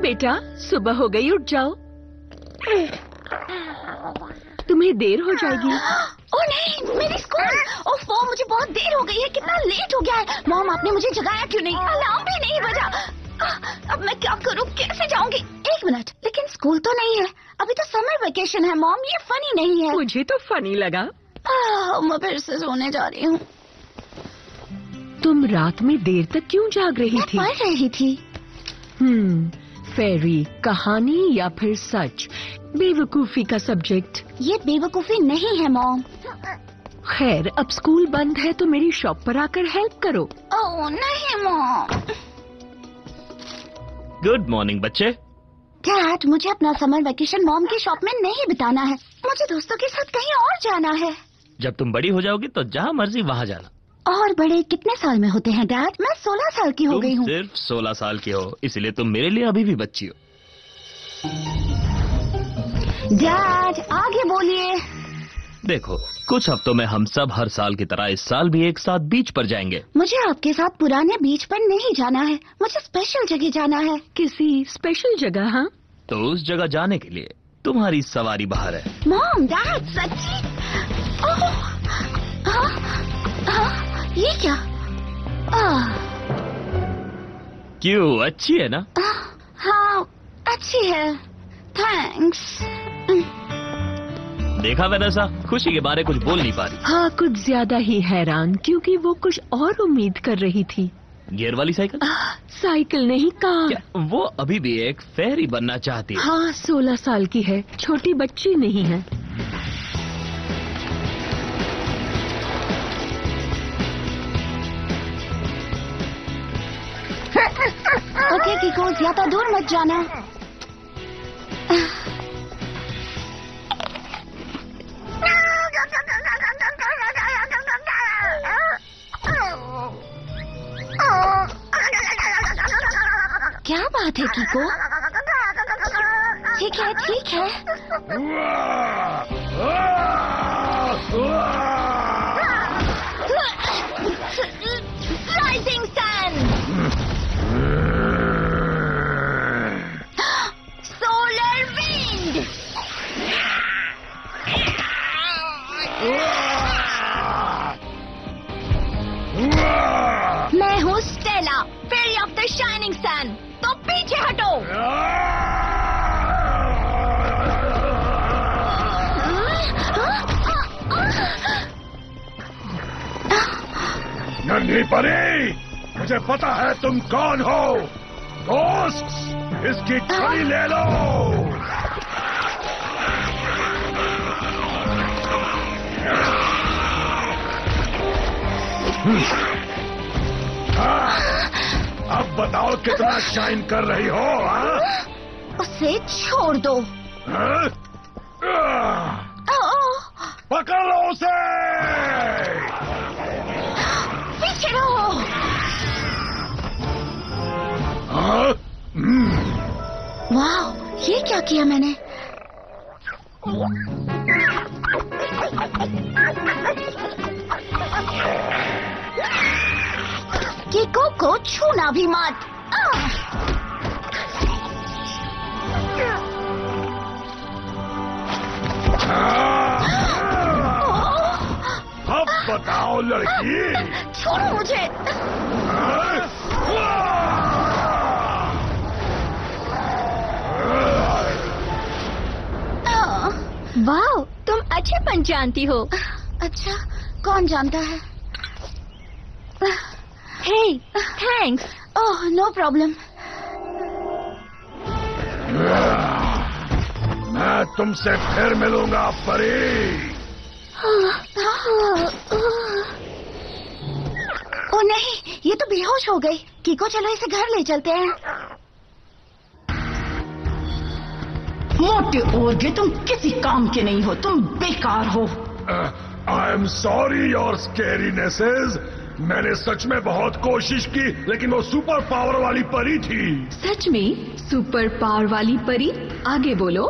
बेटा, सुबह हो गई, उठ जाओ। तुम्हें देर हो जाएगी। ओह नहीं, मेरी स्कूल। ओह मुझे बहुत देर हो गई है, कितना लेट हो गया है। मॉम, आपने मुझे जगाया क्यों नहीं? अलार्म भी नहीं बजा। अब मैं क्या करूं, कैसे जाऊंगी? एक मिनट, लेकिन स्कूल तो नहीं है, अभी तो समर वेकेशन है। मॉम, ये फनी नहीं है। मुझे तो फनी लगा। मैं फिर से सोने जा रही हूँ। तुम रात में देर तक क्यों जाग रही थी? मैं पढ़ रही थी। फेरी, कहानी या फिर सच? बेवकूफी का सब्जेक्ट। ये बेवकूफी नहीं है मॉम। खैर, अब स्कूल बंद है तो मेरी शॉप पर आकर हेल्प करो। ओह नहीं मॉम। गुड मॉर्निंग बच्चे। डैड, मुझे अपना समर वेकेशन मॉम की शॉप में नहीं बिताना है। मुझे दोस्तों के साथ कहीं और जाना है। जब तुम बड़ी हो जाओगी तो जहाँ मर्जी वहाँ जाना। और बड़े कितने साल में होते हैं डैड? मैं 16 साल की हो गई हूँ। सिर्फ 16 साल की हो, इसलिए तुम मेरे लिए अभी भी बच्ची हो। डैड, आगे बोलिए। देखो, कुछ हफ्तों में हम सब हर साल की तरह इस साल भी एक साथ बीच पर जाएंगे। मुझे आपके साथ पुराने बीच पर नहीं जाना है, मुझे स्पेशल जगह जाना है। किसी स्पेशल जगह? हाँ, तो उस जगह जाने के लिए तुम्हारी सवारी बाहर है। मॉम, डैड, सच्ची? ये क्या? क्यों, अच्छी है ना? हाँ, अच्छी है, थैंक्स। देखा वैसा, खुशी के बारे कुछ बोल नहीं पा रही। हाँ, कुछ ज्यादा ही हैरान, क्योंकि वो कुछ और उम्मीद कर रही थी। गियर वाली साइकिल? साइकिल नहीं, कार। क्या वो अभी भी एक फेरी बनना चाहती है? हाँ, 16 साल की है, छोटी बच्ची नहीं है। ओके किको, ज्यादा दूर मत जाना। क्या बात है किको? ठीक है, ठीक है। Rising sun, solar wind. मैं हूँ Stella, fairy of the shining sun. तो पीछे हटो। नन्ही परी, मुझे पता है तुम कौन हो। दोस्त, इसकी छड़ी ले लो। अब बताओ कितना शाइन कर रही हो? उसे छोड़ दो। पकड़ लो उसे। पीछे रहो। वाह, ये क्या किया मैंने? किको को छूना भी मत। अब बताओ लड़की। छोड़ो मुझे। वाह, तुम अच्छे पंच जानती हो। अच्छा, कौन जानता है? Hey, thanks. Oh, no problem. मैं तुमसे फिर मिलूंगा परी। ओ नहीं, ये तो बेहोश हो गई। किको, चलो इसे घर ले चलते हैं। मोटे ओरगे, तुम किसी काम के नहीं हो, तुम बेकार हो। I am sorry your scarinesses. मैंने सच में बहुत कोशिश की, लेकिन वो सुपर पावर वाली परी थी। सच में सुपर पावर वाली परी? आगे बोलो।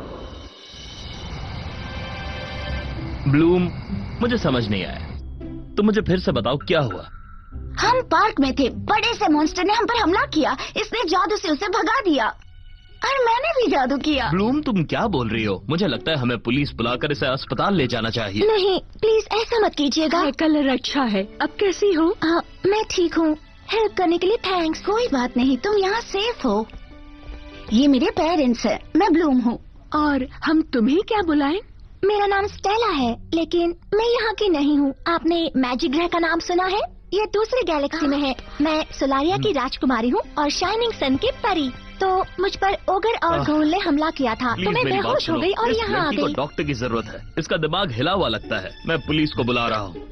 ब्लूम, मुझे समझ नहीं आया, तो मुझे फिर से बताओ क्या हुआ। हम पार्क में थे, बड़े से मॉन्स्टर ने हम पर हमला किया। इसने जादू से उसे भगा दिया। और मैंने भी जादू किया। ब्लूम, तुम क्या बोल रही हो? मुझे लगता है हमें पुलिस बुलाकर इसे अस्पताल ले जाना चाहिए। नहीं, प्लीज ऐसा मत कीजिएगा। कलर अच्छा है। अब कैसी हो? मैं ठीक हूँ। हेल्प करने के लिए थैंक्स। कोई बात नहीं, तुम यहाँ सेफ हो। ये मेरे पेरेंट्स है, मैं ब्लूम हूँ। और हम तुम्हें क्या बुलाएं? मेरा नाम स्टेला है, लेकिन मैं यहाँ की नहीं हूँ। आपने मैजिक ग्रह का नाम सुना है? ये दूसरी गैलेक्सी में है। मैं सोलारिया की राजकुमारी हूँ और शाइनिंग सन की परी। तो मुझ पर ओगर और घोल ने हमला किया था, तो मैं बेहोश हो गई और यहाँ आ गई। डॉक्टर की जरूरत है, इसका दिमाग हिला हुआ लगता है। मैं पुलिस को बुला रहा हूँ।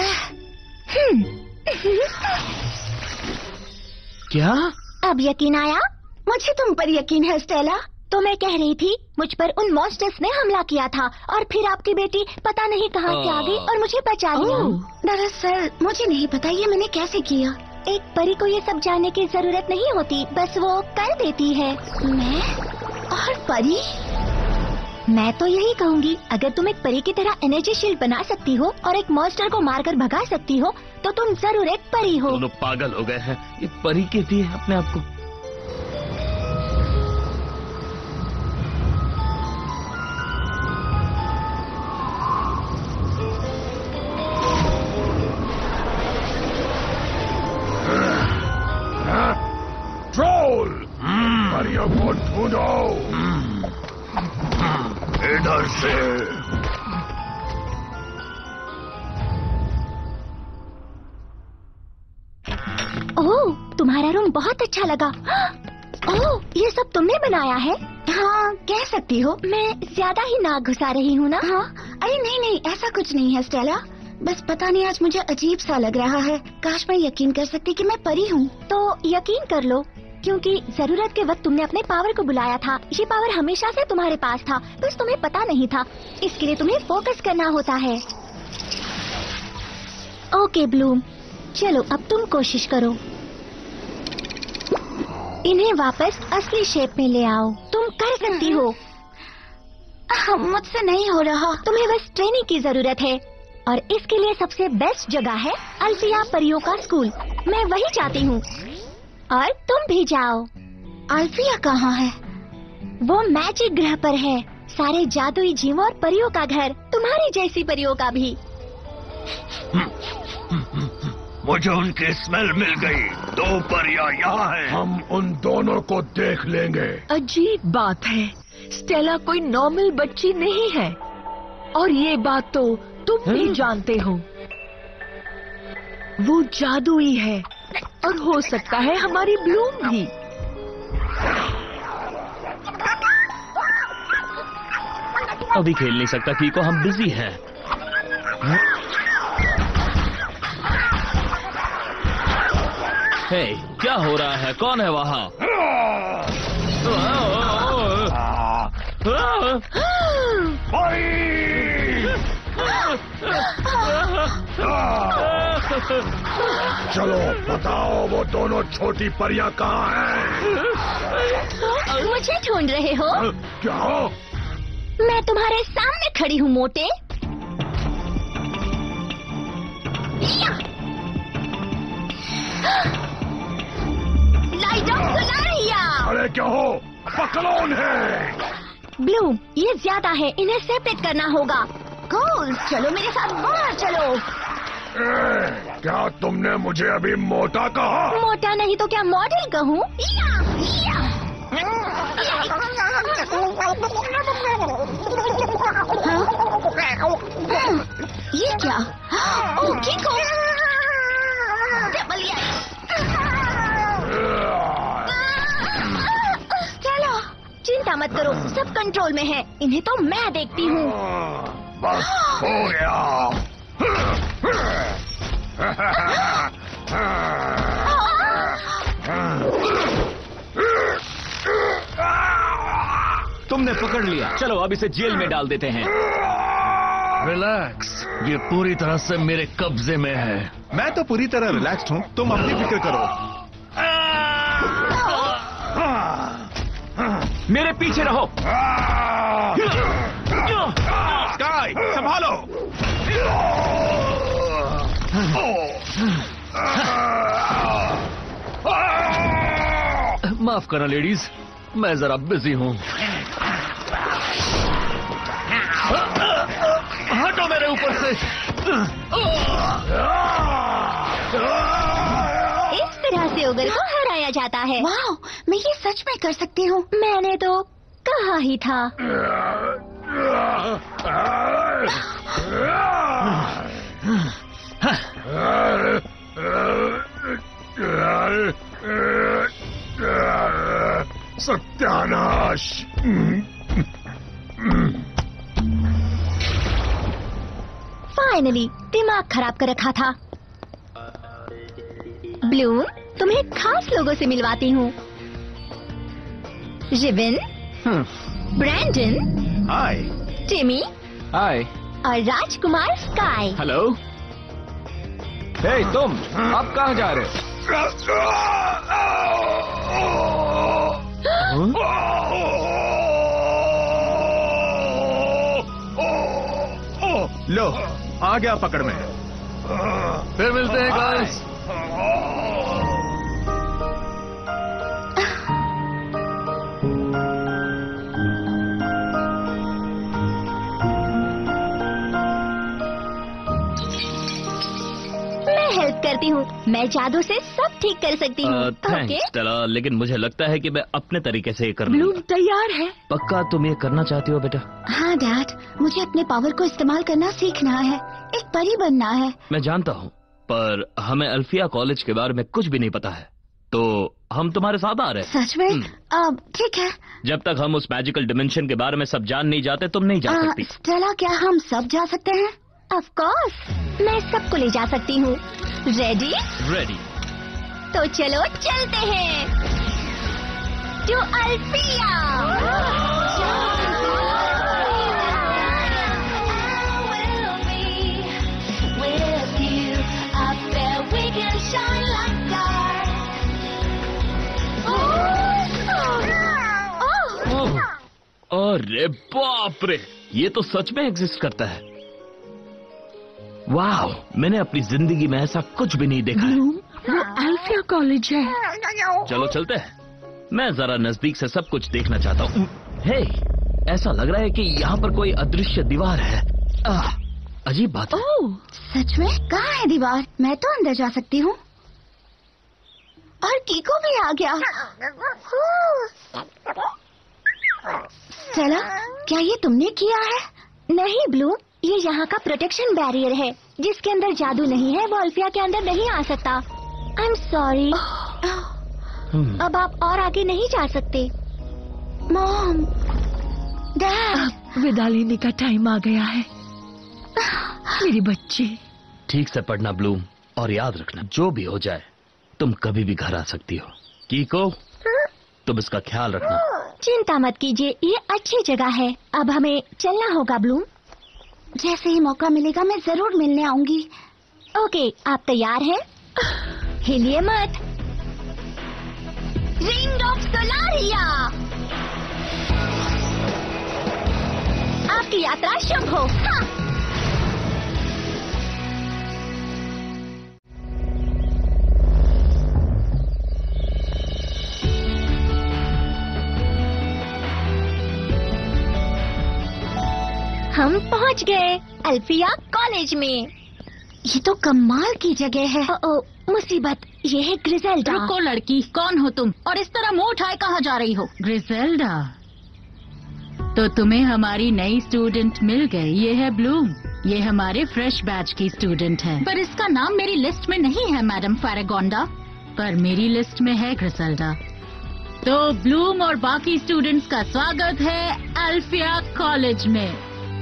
क्या? अब यकीन आया? मुझे तुम पर यकीन है स्टेला। तो मैं कह रही थी, मुझ पर उन मॉन्स्टर्स ने हमला किया था और फिर आपकी बेटी पता नहीं कहाँ से आ गई और मुझे बचा लिया। दरअसल मुझे नहीं पता ये मैंने कैसे किया। एक परी को ये सब जानने की जरूरत नहीं होती, बस वो कर देती है। मैं और परी? मैं तो यही कहूँगी, अगर तुम एक परी की तरह एनर्जी शील्ड बना सकती हो और एक मॉन्स्टर को मारकर भगा सकती हो, तो तुम जरूर एक परी हो। दोनों पागल हो गए हैं। ये परी कहती है अपने आप को। ट्रोल, परियों को ढूंढो। इधर से। ओह, तुम्हारा रूम बहुत अच्छा लगा। ओह, ये सब तुमने बनाया है? हाँ, कह सकती हो। मैं ज्यादा ही नाक घुसा रही हूँ ना? हाँ। अरे नहीं, ऐसा कुछ नहीं है स्टेला। बस पता नहीं, आज मुझे अजीब सा लग रहा है। काश मैं यकीन कर सकती कि मैं परी हूँ। तो यकीन कर लो, क्योंकि जरूरत के वक्त तुमने अपने पावर को बुलाया था। ये पावर हमेशा से तुम्हारे पास था, बस तुम्हें पता नहीं था। इसके लिए तुम्हें फोकस करना होता है। ओके ब्लूम, चलो अब तुम कोशिश करो। इन्हें वापस असली शेप में ले आओ। तुम कर सकती हो। मुझसे नहीं हो रहा। तुम्हें बस ट्रेनिंग की जरूरत है और इसके लिए सबसे बेस्ट जगह है अल्फिया परियों का स्कूल। मैं वही चाहती हूँ और तुम भी जाओ। अल्फिया कहाँ है? वो मैजिक ग्रह पर है, सारे जादुई जीवों और परियों का घर, तुम्हारी जैसी परियों का भी। मुझे उनकी स्मेल मिल गई। 2 परियां यहाँ हैं। हम उन दोनों को देख लेंगे। अजीब बात है, स्टेला कोई नॉर्मल बच्ची नहीं है और ये बात तो तुम भी जानते हो। वो जादुई है और हो सकता है हमारी ब्लूम भी। अभी खेल नहीं सकता कीको, हम बिजी हैं। हे, क्या हो रहा है? कौन है वहाँ? चलो बताओ, वो दोनों छोटी परियां कहाँ हैं? मुझे ढूंढ रहे हो? क्या? मैं तुम्हारे सामने खड़ी हूँ मोटे। Light of Solaria. अरे क्या हो? पकड़ो उन्हें। ब्लूम, ये ज्यादा है, इन्हें सेपरेट करना होगा। गोल, चलो मेरे साथ बाहर चलो। क्या तुमने मुझे अभी मोटा कहा? मोटा नहीं तो क्या मॉडल कहूँ? ये क्या? ओह कीको, चलो चिंता मत करो, सब कंट्रोल में है। इन्हें तो मैं देखती हूँ। बस हो गया। तुमने पकड़ लिया, चलो अब इसे जेल में डाल देते हैं। रिलैक्स, ये पूरी तरह से मेरे कब्जे में है। मैं तो पूरी तरह रिलैक्स्ड हूँ, तुम अपनी फिक्र करो। मेरे पीछे रहो। स्काई, संभालो। माफ करना लेडीज, मैं जरा बिजी हूँ। हटो मेरे ऊपर से। इस तरह से ओगर को हराया जाता है। वाह, मैं ये सच में कर सकती हूँ। मैंने तो कहा ही था। सत्यानाश। फाइनली दिमाग खराब कर रखा था। ब्लूम, तुम्हें खास लोगों से मिलवाती हूँ। Riven, Brandon, hi. Timmy hi. और राजकुमार स्काई। हेलो। हे तुम, आप कहाँ जा रहे हो? लो, आ गया पकड़ में। फिर मिलते हैं गाइस। हेल्प करती हूँ। मैं जादू से सब ठीक कर सकती हूँ। थैंक्स स्टेला, लेकिन मुझे लगता है कि मैं अपने तरीके से ये कर ब्लूम लूंगा। तैयार है? पक्का तुम ये करना चाहती हो बेटा? हाँ डैड, मुझे अपने पावर को इस्तेमाल करना सीखना है। एक परी बनना है। मैं जानता हूँ, पर हमें अल्फिया कॉलेज के बारे में कुछ भी नहीं पता है, तो हम तुम्हारे साथ आ रहे हैं। सच में? ठीक है। जब तक हम उस मैजिकल डिमेंशन के बारे में सब जान नहीं जाते, तुम नहीं जा सकती। स्टेला, क्या हम सब जा सकते हैं? ऑफ कोर्स, मैं सबको ले जा सकती हूँ। रेडी? रेडी। तो चलो चलते हैं टू अल्फिया। अरे बाप रे, ये तो सच में एग्जिस्ट करता है। वाह, मैंने अपनी जिंदगी में ऐसा कुछ भी नहीं देखा है। वो अल्फिया कॉलेज है। चलो चलते हैं। मैं जरा नजदीक से सब कुछ देखना चाहता हूँ। हे, ऐसा लग रहा है कि यहाँ पर कोई अदृश्य दीवार है। अजीब बात है। ओह, सच में? कहाँ है दीवार? मैं तो अंदर जा सकती हूँ। और कीको भी आ गया। स्टेला, क्या ये तुमने किया है? नहीं ब्लू, ये यहाँ का प्रोटेक्शन बैरियर है। जिसके अंदर जादू नहीं है वो अल्फिया के अंदर नहीं आ सकता। I am sorry. अब आप और आगे नहीं जा सकते। मॉम, डैड, विदा लेने का टाइम आ गया है मेरी बच्ची। ठीक से पढ़ना ब्लूम, और याद रखना जो भी हो जाए तुम कभी भी घर आ सकती हो। कीको, तुम इसका ख्याल रखना। चिंता मत कीजिए, ये अच्छी जगह है। अब हमें चलना होगा ब्लूम। जैसे ही मौका मिलेगा मैं जरूर मिलने आऊंगी। ओके, आप तैयार हैं? हिलिए मत। रिंग ऑफ सोलारिया, आपकी यात्रा शुभ हो। हाँ। हम पहुंच गए अल्फिया कॉलेज में। ये तो कमाल की जगह है। मुसीबत, ये है ग्रिजेल्डा। रुको लड़की, कौन हो तुम और इस तरह मुंह उठाए कहाँ जा रही हो? ग्रिजेल्डा, तो तुम्हें हमारी नई स्टूडेंट मिल गई। ये है ब्लूम, ये हमारे फ्रेश बैच की स्टूडेंट है। पर इसका नाम मेरी लिस्ट में नहीं है मैडम फैरागोंडा, पर मेरी लिस्ट में है ग्रिजेल्डा। तो ब्लूम और बाकी स्टूडेंट्स का स्वागत है अल्फिया कॉलेज में।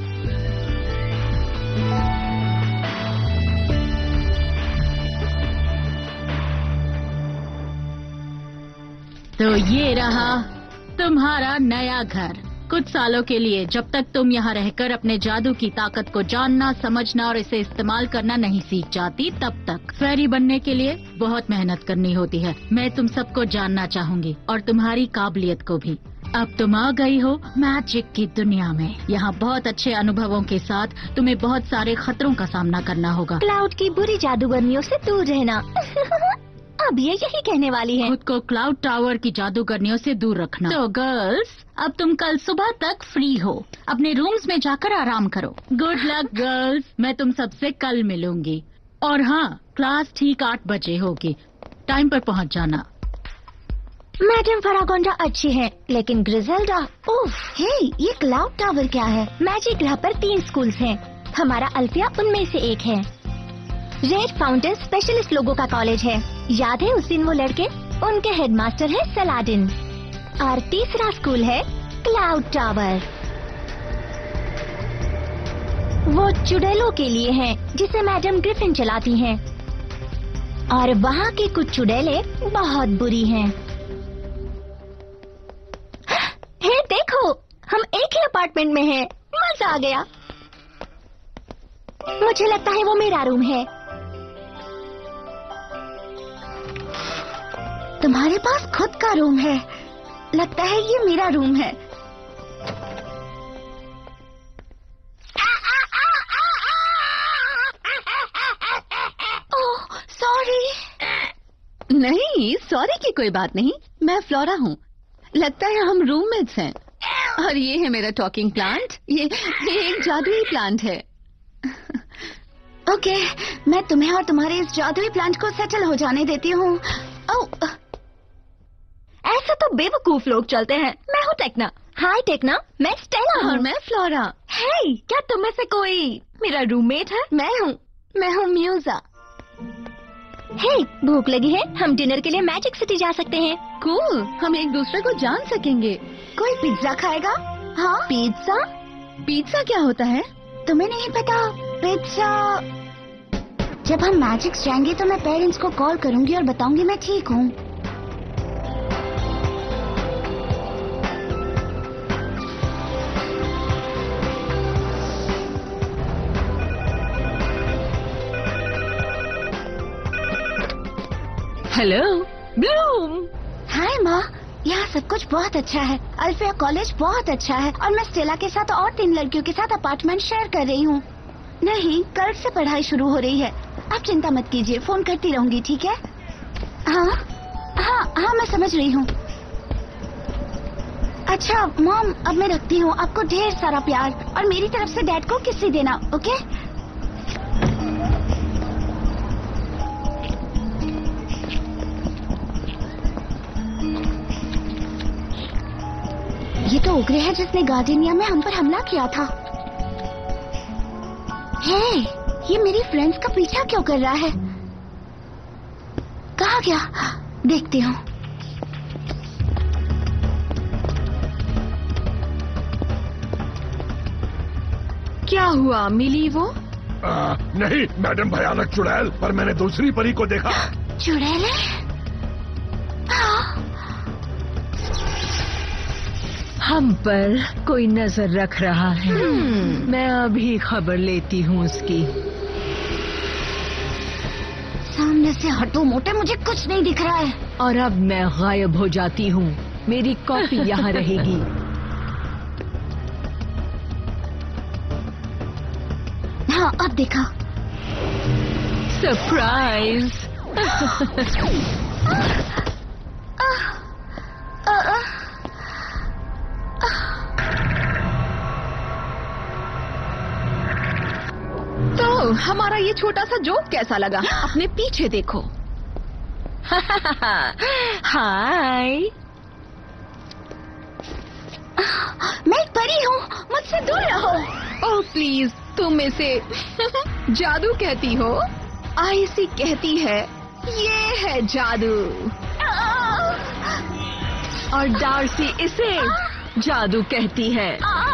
तो ये रहा तुम्हारा नया घर। कुछ सालों के लिए, जब तक तुम यहाँ रहकर अपने जादू की ताकत को जानना, समझना और इसे इस्तेमाल करना नहीं सीख जाती, तब तक। फेरी बनने के लिए बहुत मेहनत करनी होती है। मैं तुम सबको जानना चाहूंगी और तुम्हारी काबिलियत को भी। अब तुम आ गई हो मैजिक की दुनिया में। यहाँ बहुत अच्छे अनुभवों के साथ तुम्हें बहुत सारे खतरों का सामना करना होगा। क्लाउड की बुरी जादूगरनियों से दूर रहना। अब ये यही कहने वाली है। खुद को क्लाउड टावर की जादूगरनियों से दूर रखना। तो गर्ल्स, अब तुम कल सुबह तक फ्री हो। अपने रूम्स में जाकर आराम करो। गुड लक गर्ल्स, मैं तुम सबसे कल मिलूंगी। और हाँ, क्लास ठीक 8 बजे होगी। टाइम पर पहुंच जाना। मैडम फरागोंडा अच्छी है, लेकिन ग्रिजेल्डा, उफ, हे, ये क्लाउड टावर क्या है? मैजिक ग्रह पर 3 स्कूल्स हैं। हमारा अल्फिया उनमें से एक है। रेड फाउंटेन स्पेशलिस्ट लोगों का कॉलेज है। याद है उस दिन वो लड़के? उनके हेडमास्टर है सलाडिन। और तीसरा स्कूल है क्लाउड टावर। वो चुड़ैलों के लिए है, जिसे मैडम ग्रिफिन चलाती हैं। और वहाँ की कुछ चुड़ैलें बहुत बुरी हैं। हे देखो, हम एक ही अपार्टमेंट में हैं। मजा आ गया। मुझे लगता है वो मेरा रूम है। तुम्हारे पास खुद का रूम है? लगता है ये मेरा रूम है। ओह, सॉरी। नहीं, सॉरी की कोई बात नहीं। मैं फ्लोरा हूँ। लगता है हम रूममेट्स हैं। और ये है मेरा टॉकिंग प्लांट। ये एक जादुई प्लांट है। ओके, मैं तुम्हें और तुम्हारे इस जादुई प्लांट को सेटल हो जाने देती हूँ। ओह, ऐसा तो बेवकूफ लोग चलते हैं। मैं हूँ टेक्ना। हाय टेक्ना, मैं स्टेला हूँ। और मैं फ्लोरा। हे, क्या तुम में से कोई मेरा रूममेट है? मैं हूँ म्यूजा। हे, भूख लगी है? हम डिनर के लिए मैजिक सिटी जा सकते हैं। कूल, हम एक दूसरे को जान सकेंगे। कोई पिज्जा खाएगा? हाँ, पिज्जा? पिज्जा क्या होता है? तुम्हें नहीं पता? पिज्जा। जब हम मैजिक्स जाएंगे तो मैं पेरेंट्स को कॉल करूंगी और बताऊंगी मैं ठीक हूँ। Hello Bloom. हाय माँ, यहाँ सब कुछ बहुत अच्छा है। अल्फिया कॉलेज बहुत अच्छा है और मैं स्टेला के साथ और 3 लड़कियों के साथ अपार्टमेंट शेयर कर रही हूँ। नहीं, कल से पढ़ाई शुरू हो रही है। आप चिंता मत कीजिए, फोन करती रहूंगी, ठीक है? हाँ, मैं समझ रही हूँ। अच्छा मॉम, अब मैं रखती हूँ। आपको ढेर सारा प्यार और मेरी तरफ से डैड को किस्से देना, ओके? ये तो उग्रे है जिसने गार्डेनिया में हम पर हमला किया था। हे, ये मेरी फ्रेंड्स का पीछा क्यों कर रहा है? कहाँ गया? देखती हूँ। क्या हुआ, मिली वो? नहीं मैडम, भयानक चुड़ैल। पर मैंने दूसरी परी को देखा। चुड़ैल है? हम पर कोई नजर रख रहा है। मैं अभी खबर लेती हूँ उसकी। सामने से हटो मोटे, मुझे कुछ नहीं दिख रहा है। और अब मैं गायब हो जाती हूँ। मेरी कॉपी यहाँ रहेगी। हाँ, अब देखा। सरप्राइज। तो हमारा ये छोटा सा जोक कैसा लगा? अपने पीछे देखो। हाय। मैं एक परी हूँ, मुझसे दूर रहो। ओह प्लीज, तुम इसे जादू कहती हो? आईसी कहती है ये है जादू। और डार्सी इसे जादू कहती है।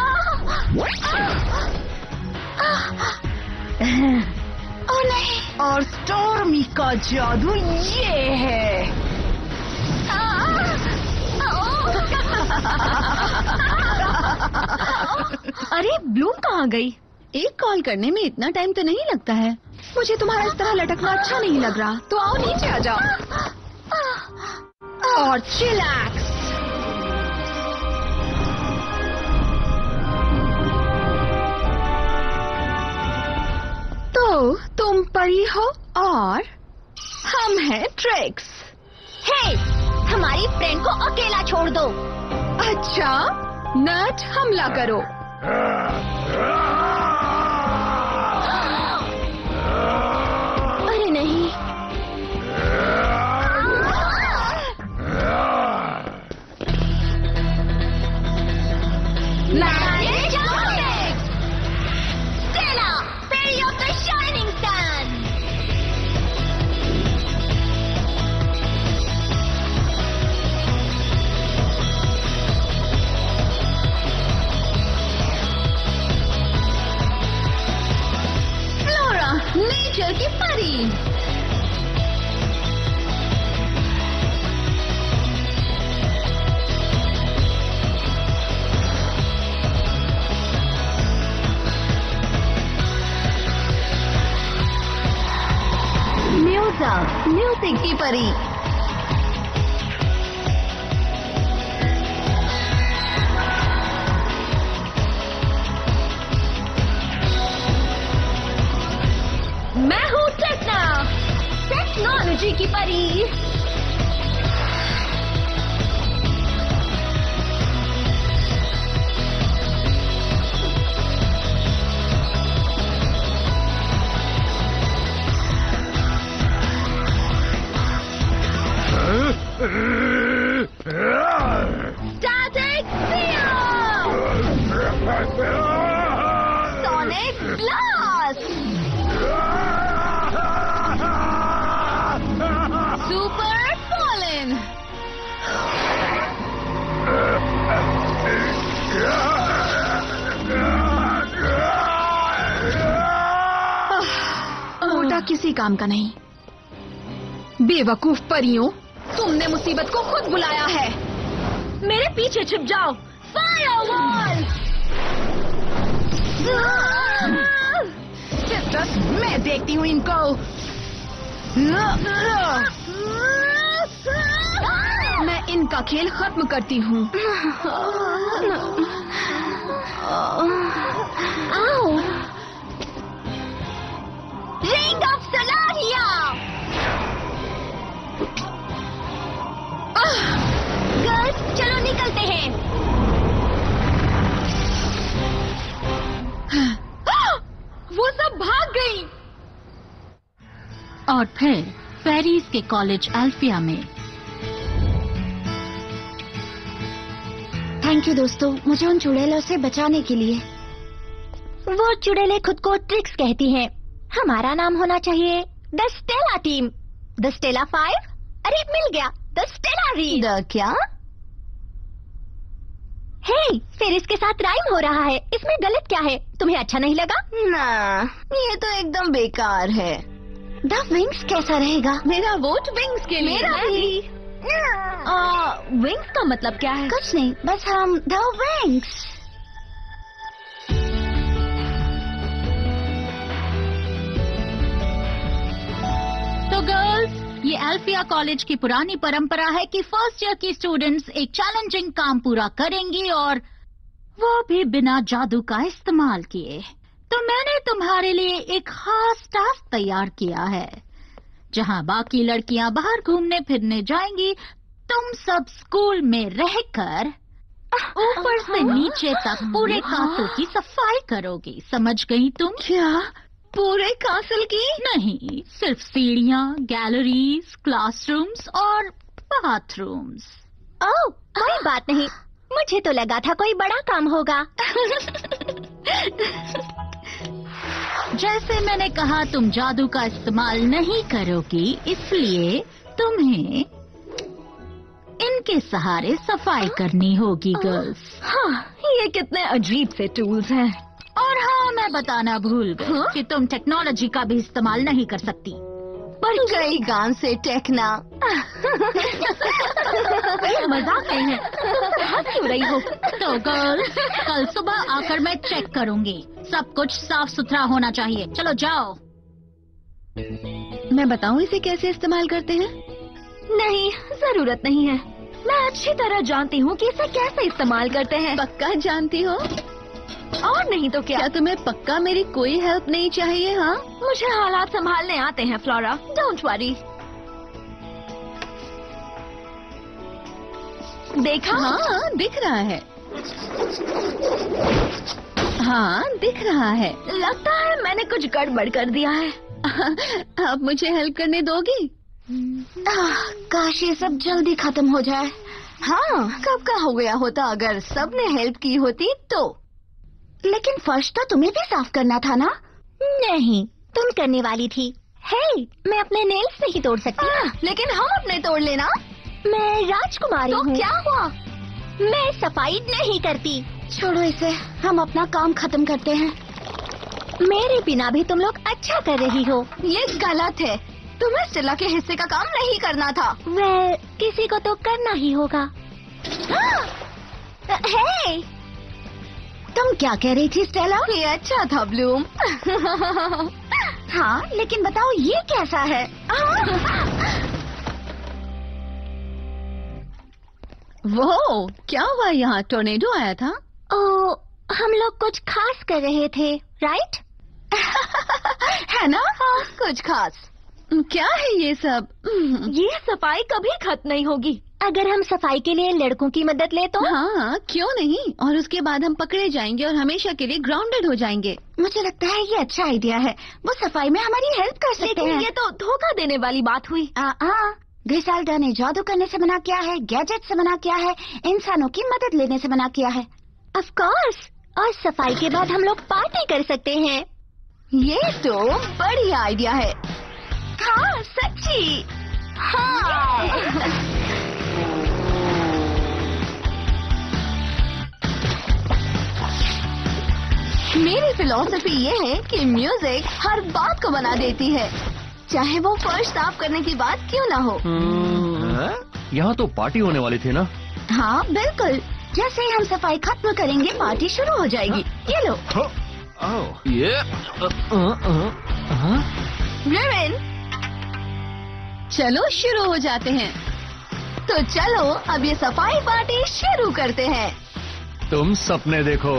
ओ नहीं। और स्टॉर्मी का जादू ये है। अरे ब्लूम कहाँ गई? एक कॉल करने में इतना टाइम तो नहीं लगता है। मुझे तुम्हारा इस तरह लटकना अच्छा नहीं लग रहा, तो आओ नीचे आ जाओ और चिलैक्स। तो तुम परी हो और हम हैं ट्रिक्स। हे, हमारी फ्रेंड को अकेला छोड़ दो। अच्छा, नट हमला करो। अरे नहीं। Stella, Fairy of the Shining Sun. Flora, nature की परी। म्यूजिक की परी। मैं हूँ टेक्ना, टेक्नोलॉजी की परी। Static Field! Sonic Blast! Super फॉलन। मोटा किसी काम का नहीं। बेवकूफ परियों, तुमने मुसीबत को खुद बुलाया है। मेरे पीछे छिप जाओ। फायरवॉल! चित्रस, मैं देखती हूँ इनको। मैं इनका खेल खत्म करती हूँ। आओ! Ring of सोलारिया! गर्ल्स, चलो निकलते हैं। वो सब भाग गई। और फिर फेरीज के कॉलेज एल्फिया में। थैंक यू दोस्तों, मुझे उन चुड़ैलों से बचाने के लिए। वो चुड़ैलें खुद को ट्रिक्स कहती हैं। हमारा नाम होना चाहिए the Stella team. The Stella 5? अरे मिल गया, द स्टेला रीड। द क्या? हे, फिर इसके साथ राइम हो रहा है। इसमें गलत क्या है? तुम्हें अच्छा नहीं लगा? ना, ये तो एकदम बेकार है। द विंग्स कैसा रहेगा? मेरा वोट विंग्स के लिए। मेरा भी। विंग्स का मतलब क्या है? कुछ नहीं, बस हम द विंग्स। तो गर्ल्स, ये एल्फिया कॉलेज की पुरानी परंपरा है कि फर्स्ट ईयर की स्टूडेंट्स एक चैलेंजिंग काम पूरा करेंगी, और वो भी बिना जादू का इस्तेमाल किए। तो मैंने तुम्हारे लिए एक खास टास्क तैयार किया है। जहां बाकी लड़कियां बाहर घूमने फिरने जाएंगी, तुम सब स्कूल में रहकर ऊपर से नीचे तक पूरे कासल की सफाई करोगी। समझ गई तुम? क्या पूरे कासल की? नहीं, सिर्फ सीढ़ियाँ, गैलरीज, क्लासरूम्स और बाथरूम्स। ओह, कोई बात नहीं। मुझे तो लगा था कोई बड़ा काम होगा। जैसे मैंने कहा, तुम जादू का इस्तेमाल नहीं करोगी, इसलिए तुम्हें इनके सहारे सफाई करनी होगी गर्ल्स। हाँ, ये कितने अजीब से टूल्स हैं। और हाँ, मैं बताना भूल गई कि तुम टेक्नोलॉजी का भी इस्तेमाल नहीं कर सकती। पर गई गान से टेक्ना। मजाक नहीं है, तुम हंस क्यों रही हो? तो गर्ल्स, कल सुबह आकर मैं चेक करूंगी। सब कुछ साफ सुथरा होना चाहिए। चलो जाओ। मैं बताऊं इसे कैसे इस्तेमाल करते हैं? नहीं, जरूरत नहीं है। मैं अच्छी तरह जानती हूँ कि इसे कैसे इस्तेमाल करते हैं। पक्का जानती हो? और नहीं तो क्या? क्या तुम्हें पक्का मेरी कोई हेल्प नहीं चाहिए? हाँ, मुझे हालात संभालने आते हैं फ्लोरा, डोंट वरी। देखा? हाँ, दिख रहा है। हाँ, दिख रहा है। लगता है मैंने कुछ गड़बड़ कर दिया है। आप मुझे हेल्प करने दोगी? काश ये सब जल्दी खत्म हो जाए। हाँ, कब का हो गया होता अगर सबने हेल्प की होती तो। लेकिन फर्श तो तुम्हें भी साफ करना था ना? नहीं, तुम करने वाली थी। हे, मैं अपने नेल्स नहीं तोड़ सकती। लेकिन हम अपने तोड़ लेना। मैं राजकुमारी तो हूँ। क्या हुआ? मैं सफाई नहीं करती। छोड़ो इसे, हम अपना काम खत्म करते हैं। मेरे बिना भी तुम लोग अच्छा कर रही हो। ये गलत है। तुम्हें स्टेला के हिस्से का काम नहीं करना था। वह किसी को तो करना ही होगा। हे, तुम क्या कह रही थी स्टेला? ये अच्छा था ब्लूम। हाँ, लेकिन बताओ ये कैसा है? वो क्या हुआ? यहाँ टोर्नेडो आया था? ओ, हम लोग कुछ खास कर रहे थे, राइट? है ना? कुछ खास। क्या है ये सब? ये सफाई कभी खत्म नहीं होगी। अगर हम सफाई के लिए लड़कों की मदद ले तो? हाँ, क्यों नहीं? और उसके बाद हम पकड़े जाएंगे और हमेशा के लिए ग्राउंडेड हो जाएंगे। मुझे लगता है ये अच्छा आइडिया है। वो सफाई में हमारी हेल्प कर सकते हैं। ये तो धोखा देने वाली बात हुई। ग्रिसाल्डा ने जादू करने से मना किया है, गैजेट से मना किया है, इंसानों की मदद लेने से मना किया है। Of course. और सफाई के बाद हम लोग पार्टी कर सकते हैं। ये तो बढ़िया आइडिया है। हाँ, सच्ची। हाँ। मेरी फिलॉसफी ये है कि म्यूजिक हर बात को बना देती है, चाहे वो फर्श साफ करने की बात क्यों ना हो। यहाँ तो पार्टी होने वाली थी ना? हाँ, बिल्कुल। जैसे ही हम सफाई खत्म करेंगे पार्टी शुरू हो जाएगी। ये लो। ये विमेन, चलो शुरू हो जाते हैं। तो चलो अब ये सफाई पार्टी शुरू करते हैं। तुम सपने देखो।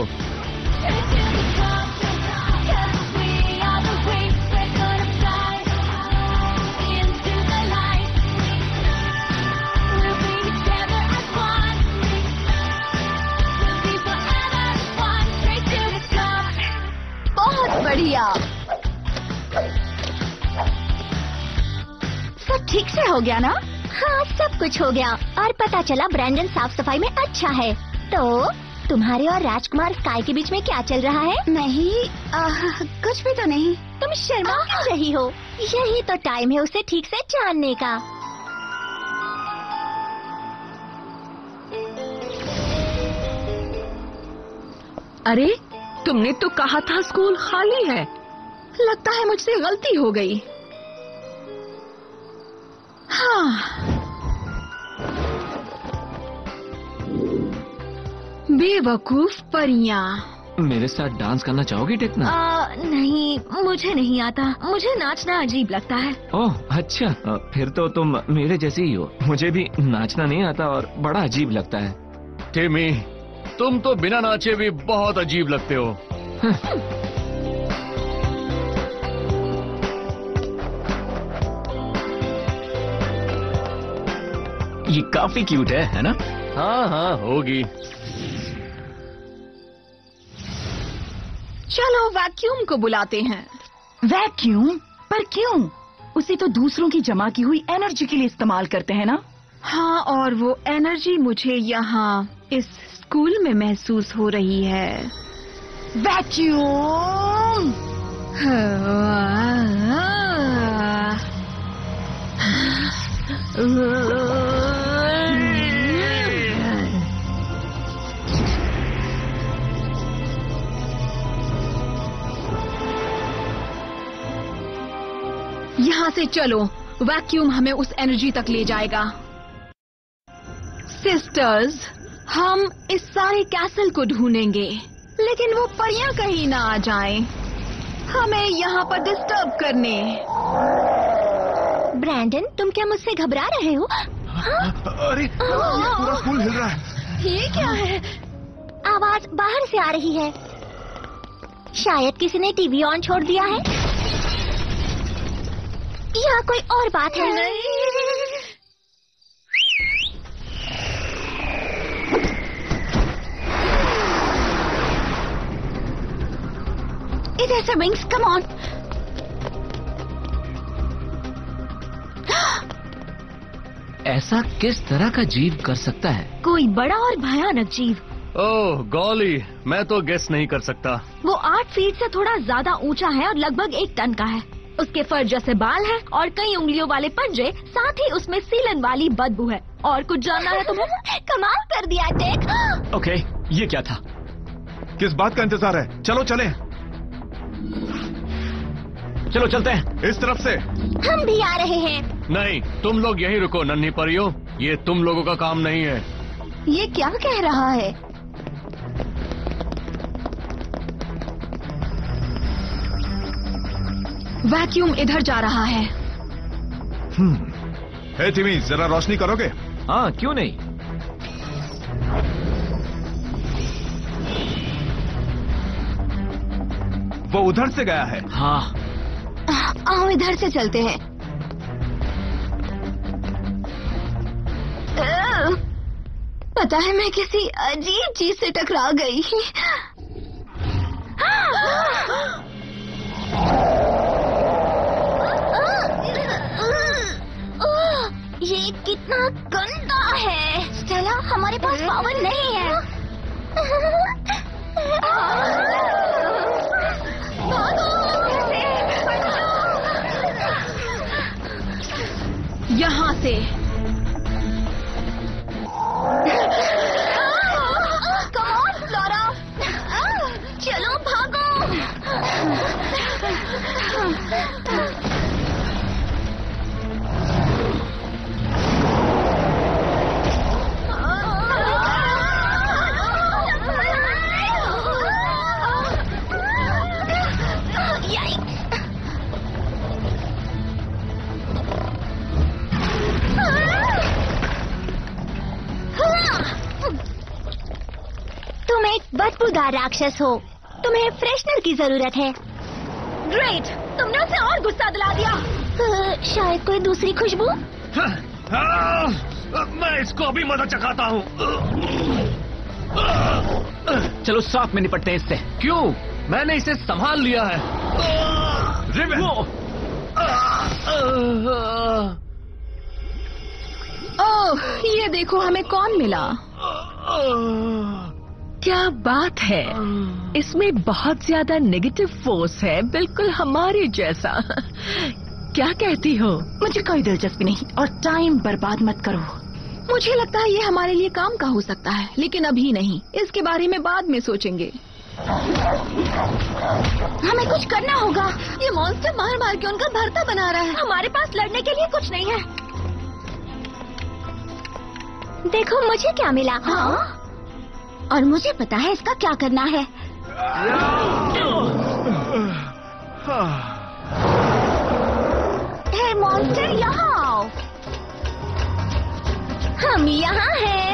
बहुत बढ़िया। सब ठीक से हो गया ना? हाँ, सब कुछ हो गया। और पता चला ब्रैंडन साफ सफाई में अच्छा है। तो तुम्हारे और राजकुमार स्काई के बीच में क्या चल रहा है? नहीं, कुछ भी तो नहीं। तुम शर्मा क्यों रही हो? यही तो टाइम है उसे ठीक से जानने का। अरे, तुमने तो कहा था स्कूल खाली है। लगता है मुझसे गलती हो गई। हाँ, बेवकूफ परियां। मेरे साथ डांस करना चाहोगी टेक्ना? नहीं, मुझे नहीं आता। मुझे नाचना अजीब लगता है। ओह अच्छा, फिर तो तुम मेरे जैसी ही हो। मुझे भी नाचना नहीं आता और बड़ा अजीब लगता है। टिमी, तुम तो बिना नाचे भी बहुत अजीब लगते हो। ये काफी क्यूट है ना? हाँ हाँ, होगी। चलो वैक्यूम को बुलाते हैं। वैक्यूम? पर क्यों? उसे तो दूसरों की जमा की हुई एनर्जी के लिए इस्तेमाल करते हैं ना? हाँ, और वो एनर्जी मुझे यहाँ इस स्कूल में महसूस हो रही है। वैक्यूम! यहाँ से चलो, वैक्यूम हमें उस एनर्जी तक ले जाएगा। सिस्टर्स, हम इस सारे कैसल को ढूंढेंगे, लेकिन वो परियां कहीं ना आ जाएं, हमें यहाँ पर डिस्टर्ब करने। ब्रैंडन, तुम क्या मुझसे घबरा रहे हो? अरे, पूरा स्कूल हिल रहा है। ये क्या है? आवाज बाहर से आ रही है। शायद किसी ने टीवी ऑन छोड़ दिया है या कोई और बात है। इधर से विंग्स, कम ऑन। ऐसा किस तरह का जीव कर सकता है? कोई बड़ा और भयानक जीव। ओह गॉली, मैं तो गेस नहीं कर सकता। वो 8 फीट से थोड़ा ज्यादा ऊंचा है और लगभग 1 टन का है। उसके फर जैसे बाल हैं और कई उंगलियों वाले पंजे, साथ ही उसमें सीलन वाली बदबू है। और कुछ जानना है तुम्हें? कमाल कर दिया टेक। ओके, ये क्या था? किस बात का इंतजार है? चलो चलें। चलो चलते हैं। इस तरफ से। हम भी आ रहे हैं। नहीं, तुम लोग यहीं रुको नन्ही परियों, ये तुम लोगों का काम नहीं है। ये क्या कह रहा है? वैक्यूम इधर जा रहा है। हे टिमी, जरा रोशनी करोगे? हाँ, क्यों नहीं। वो उधर से गया है। हाँ, आओ इधर से चलते हैं। पता है, मैं किसी अजीब चीज से टकरा गई। ये कितना गंदा है। स्टेला, हमारे पास पावर नहीं है। यहाँ से। Come on, Flora. चलो भागो। तुम एक बदबूदार राक्षस हो। तुम्हें फ्रेशनर की जरूरत है। ग्रेट, तुमने उसे और गुस्सा दिला दिया। शायद कोई दूसरी खुशबू। मैं इसको अभी मदद चखाता हूँ। चलो साथ में निपटते हैं इससे। क्यों? मैंने इसे संभाल लिया है। रिबन। ओह, ये देखो हमें कौन मिला। क्या बात है, इसमें बहुत ज्यादा नेगेटिव फोर्स है, बिल्कुल हमारे जैसा। क्या कहती हो? मुझे कोई दिलचस्पी नहीं और टाइम बर्बाद मत करो। मुझे लगता है ये हमारे लिए काम का हो सकता है, लेकिन अभी नहीं। इसके बारे में बाद में सोचेंगे। हमें कुछ करना होगा। ये मॉन्स्टर मार मार के उनका भरता बना रहा है। हमारे पास लड़ने के लिए कुछ नहीं है। देखो मुझे क्या मिला। हाँ? और मुझे पता है इसका क्या करना है। हे मॉन्स्टर, यहाँ आओ। हम यहाँ हैं।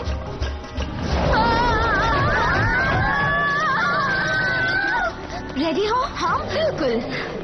रेडी हो? हाँ बिल्कुल।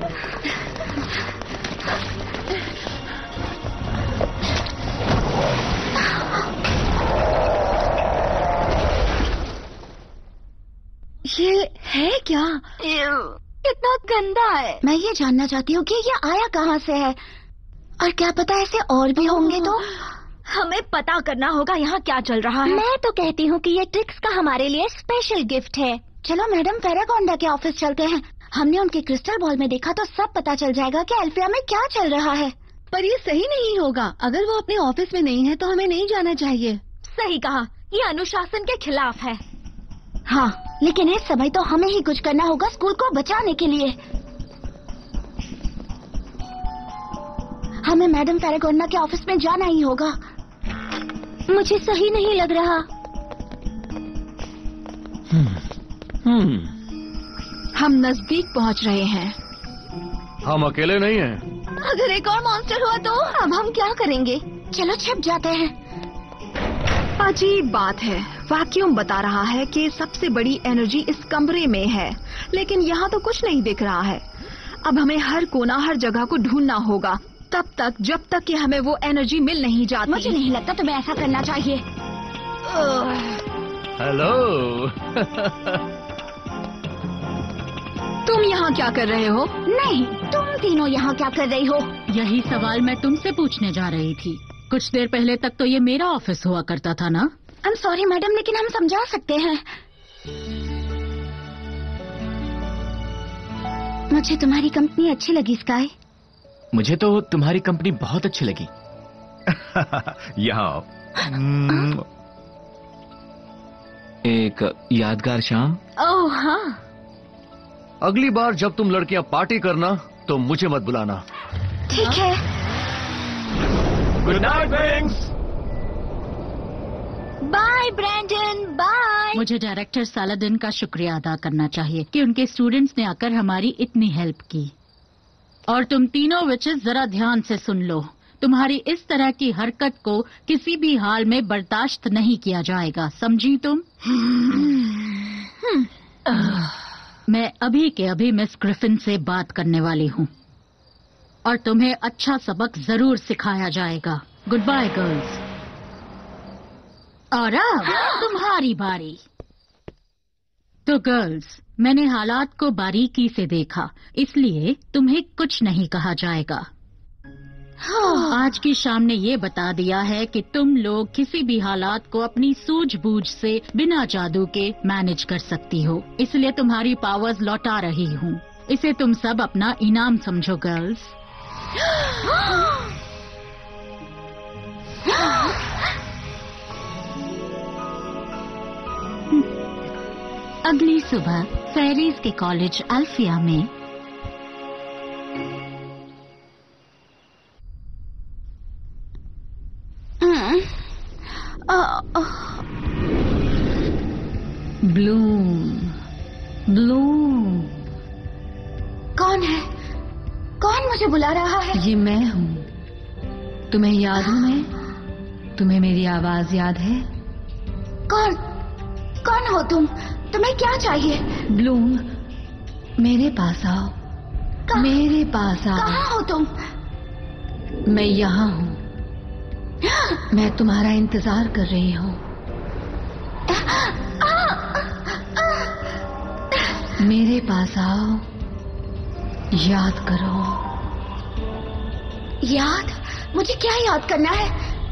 ये है क्या? कितना गंदा है। मैं ये जानना चाहती हूँ कि ये आया कहाँ से है, और क्या पता ऐसे और भी होंगे तो। हमें पता करना होगा यहाँ क्या चल रहा है। मैं तो कहती हूँ कि ये ट्रिक्स का हमारे लिए स्पेशल गिफ्ट है। चलो मैडम पैरागोंडा के ऑफिस चलते हैं। हमने उनके क्रिस्टल बॉल में देखा तो सब पता चल जाएगा कि एल्फिया में क्या चल रहा है। पर ये सही नहीं होगा। अगर वो अपने ऑफिस में नहीं है तो हमें नहीं जाना चाहिए। सही कहा, ये अनुशासन के खिलाफ है। हाँ, लेकिन इस समय तो हमें ही कुछ करना होगा स्कूल को बचाने के लिए। हमें मैडम पैरागोंडा के ऑफिस में जाना ही होगा। मुझे सही नहीं लग रहा। हम नजदीक पहुंच रहे हैं। हम अकेले नहीं हैं। अगर एक और मॉन्स्टर हुआ तो अब हम क्या करेंगे? चलो छिप जाते हैं। अजीब बात है, वैक्यूम बता रहा है कि सबसे बड़ी एनर्जी इस कमरे में है, लेकिन यहाँ तो कुछ नहीं दिख रहा है। अब हमें हर कोना हर जगह को ढूंढना होगा, तब तक जब तक कि हमें वो एनर्जी मिल नहीं जाती। मुझे नहीं लगता तुम्हें ऐसा करना चाहिए। हेलो। तुम यहाँ क्या कर रहे हो? नहीं, तुम तीनों यहाँ क्या कर रही हो? यही सवाल मैं तुमसे पूछने जा रही थी। कुछ देर पहले तक तो ये मेरा ऑफिस हुआ करता था ना? आई एम सॉरी मैडम, लेकिन हम समझा सकते हैं। मुझे तुम्हारी कंपनी अच्छी लगी स्काई। मुझे तो तुम्हारी कंपनी बहुत अच्छी लगी। यहाँ एक यादगार शाम। ओह हाँ, अगली बार जब तुम लड़कियां पार्टी करना तो मुझे मत बुलाना। ठीक है। Good night Winx. Bye Brandon, bye. मुझे डायरेक्टर सालादिन का शुक्रिया अदा करना चाहिए कि उनके स्टूडेंट्स ने आकर हमारी इतनी हेल्प की। और तुम तीनों विचेस जरा ध्यान से सुन लो। तुम्हारी इस तरह की हरकत को किसी भी हाल में बर्दाश्त नहीं किया जाएगा, समझी तुम? मैं अभी के अभी मिस ग्रिफिन से बात करने वाली हूँ और तुम्हें अच्छा सबक जरूर सिखाया जाएगा। Goodbye girls. और अब तुम्हारी बारी। तो गर्ल्स, मैंने हालात को बारीकी से देखा, इसलिए तुम्हें कुछ नहीं कहा जाएगा। आज की शाम ने ये बता दिया है कि तुम लोग किसी भी हालात को अपनी सूझबूझ से बिना जादू के मैनेज कर सकती हो, इसलिए तुम्हारी पावर्स लौटा रही हूँ। इसे तुम सब अपना इनाम समझो गर्ल्स। अगली सुबह फेरीज के कॉलेज अल्फिया में ब्लूम। कौन है? कौन मुझे बुला रहा है? ये मैं हूँ। तुम्हें याद हूँ मैं? तुम्हें मेरी आवाज याद है? कौन? कौन हो तुम? तुम्हें क्या चाहिए? ब्लूम, मेरे पास आओ। मेरे पास आओ। कहाँ हो तुम? मैं यहाँ हूँ। मैं तुम्हारा इंतजार कर रही हूँ। मेरे पास आओ। याद करो। याद? मुझे क्या याद करना है?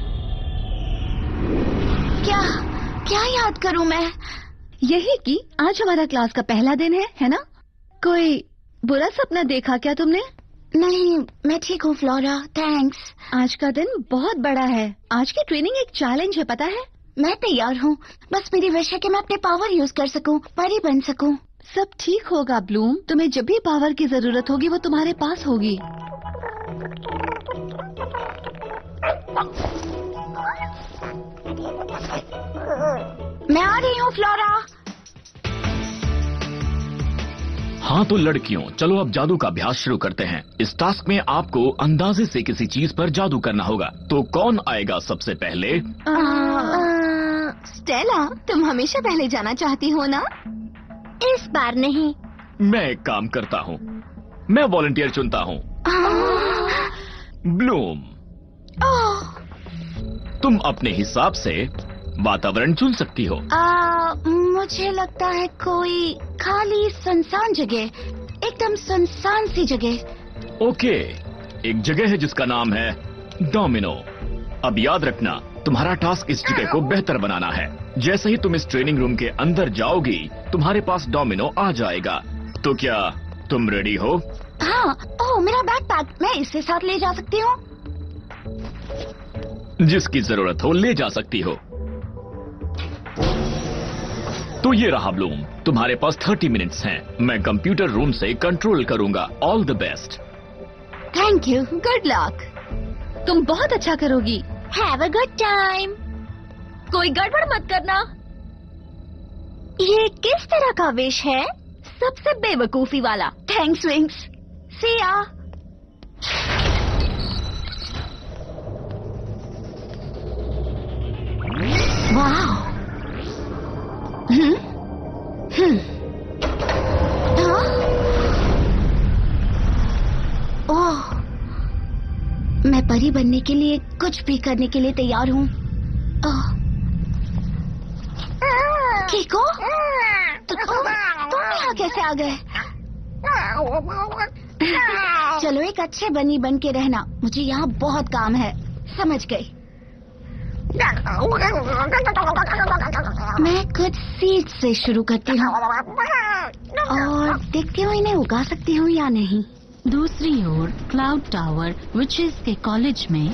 क्या क्या याद करूं मैं? यही कि आज हमारा क्लास का पहला दिन है ना? कोई बुरा सपना देखा क्या तुमने? नहीं, मैं ठीक हूँ फ्लोरा, थैंक्स। आज का दिन बहुत बड़ा है। आज की ट्रेनिंग एक चैलेंज है, पता है? मैं तैयार हूँ। बस मेरी विश है कि मैं अपने पावर यूज कर सकूं, परी बन सकूं। सब ठीक होगा ब्लूम। तुम्हें जब भी पावर की जरूरत होगी वो तुम्हारे पास होगी। मैं आ रही हूँ फ्लोरा। हाँ तो लड़कियों, चलो अब जादू का अभ्यास शुरू करते हैं। इस टास्क में आपको अंदाजे से किसी चीज पर जादू करना होगा। तो कौन आएगा सबसे पहले? स्टेला, तुम हमेशा पहले जाना चाहती हो ना? इस बार नहीं। मैं एक काम करता हूँ, मैं वॉलंटियर चुनता हूँ। ब्लूम, तुम अपने हिसाब से वातावरण चुन सकती हो। मुझे लगता है कोई खाली सुनसान जगह, एकदम सुनसान सी जगह। ओके, एक जगह है जिसका नाम है डोमिनो। अब याद रखना, तुम्हारा टास्क इस जगह को बेहतर बनाना है। जैसे ही तुम इस ट्रेनिंग रूम के अंदर जाओगी, तुम्हारे पास डोमिनो आ जाएगा। तो क्या तुम रेडी हो? हाँ। ओह, मेरा बैकपैक, मैं इसे साथ ले जा सकती हूँ? जिसकी जरूरत हो ले जा सकती हो। तो ये रहा ब्लूम, तुम्हारे पास 30 मिनट्स हैं। मैं कंप्यूटर रूम से कंट्रोल करूंगा। All the best. Thank you, good luck. तुम बहुत अच्छा करोगी। Have a good time. कोई गड़बड़ मत करना। ये किस तरह का विश है? सबसे बेवकूफी वाला। Thanks wings. सी या। वाह। ओह, मैं परी बनने के लिए कुछ भी करने के लिए तैयार हूँ। कीको, तुम यहाँ कैसे आ गए? चलो एक अच्छे बनी बन के रहना, मुझे यहाँ बहुत काम है। समझ गई। मैं कुछ सीड से शुरू करती हूँ और देखती हूँ इन्हें उगा सकती हूँ या नहीं। दूसरी ओर क्लाउड टावर विचेस के कॉलेज में।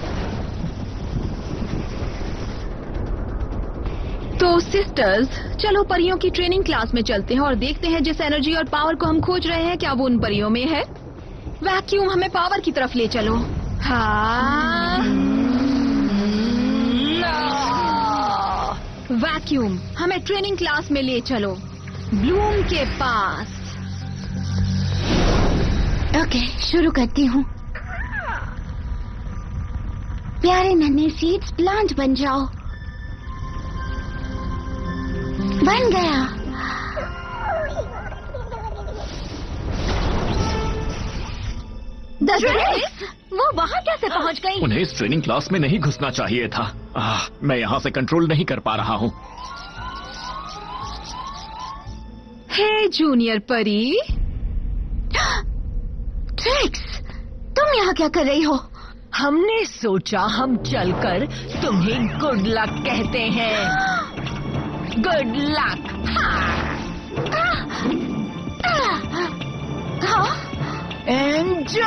तो सिस्टर्स, चलो परियों की ट्रेनिंग क्लास में चलते हैं और देखते हैं जिस एनर्जी और पावर को हम खोज रहे हैं क्या वो उन परियों में है। वैक्यूम, हमें पावर की तरफ ले चलो। हाँ, वैक्यूम, हमें ट्रेनिंग क्लास में ले चलो, ब्लूम के पास। ओके, शुरू करती हूँ। प्यारे नन्हे सीड्स प्लांट बन जाओ। बन गया। वो वहाँ कैसे पहुँच गई? उन्हें इस ट्रेनिंग क्लास में नहीं घुसना चाहिए था। मैं यहाँ से कंट्रोल नहीं कर पा रहा हूँ। हे जूनियर परी। ट्रिक्स, तुम यहाँ क्या कर रही हो? हमने सोचा हम चलकर तुम्हें गुड लक कहते हैं। Good luck. एंजॉय।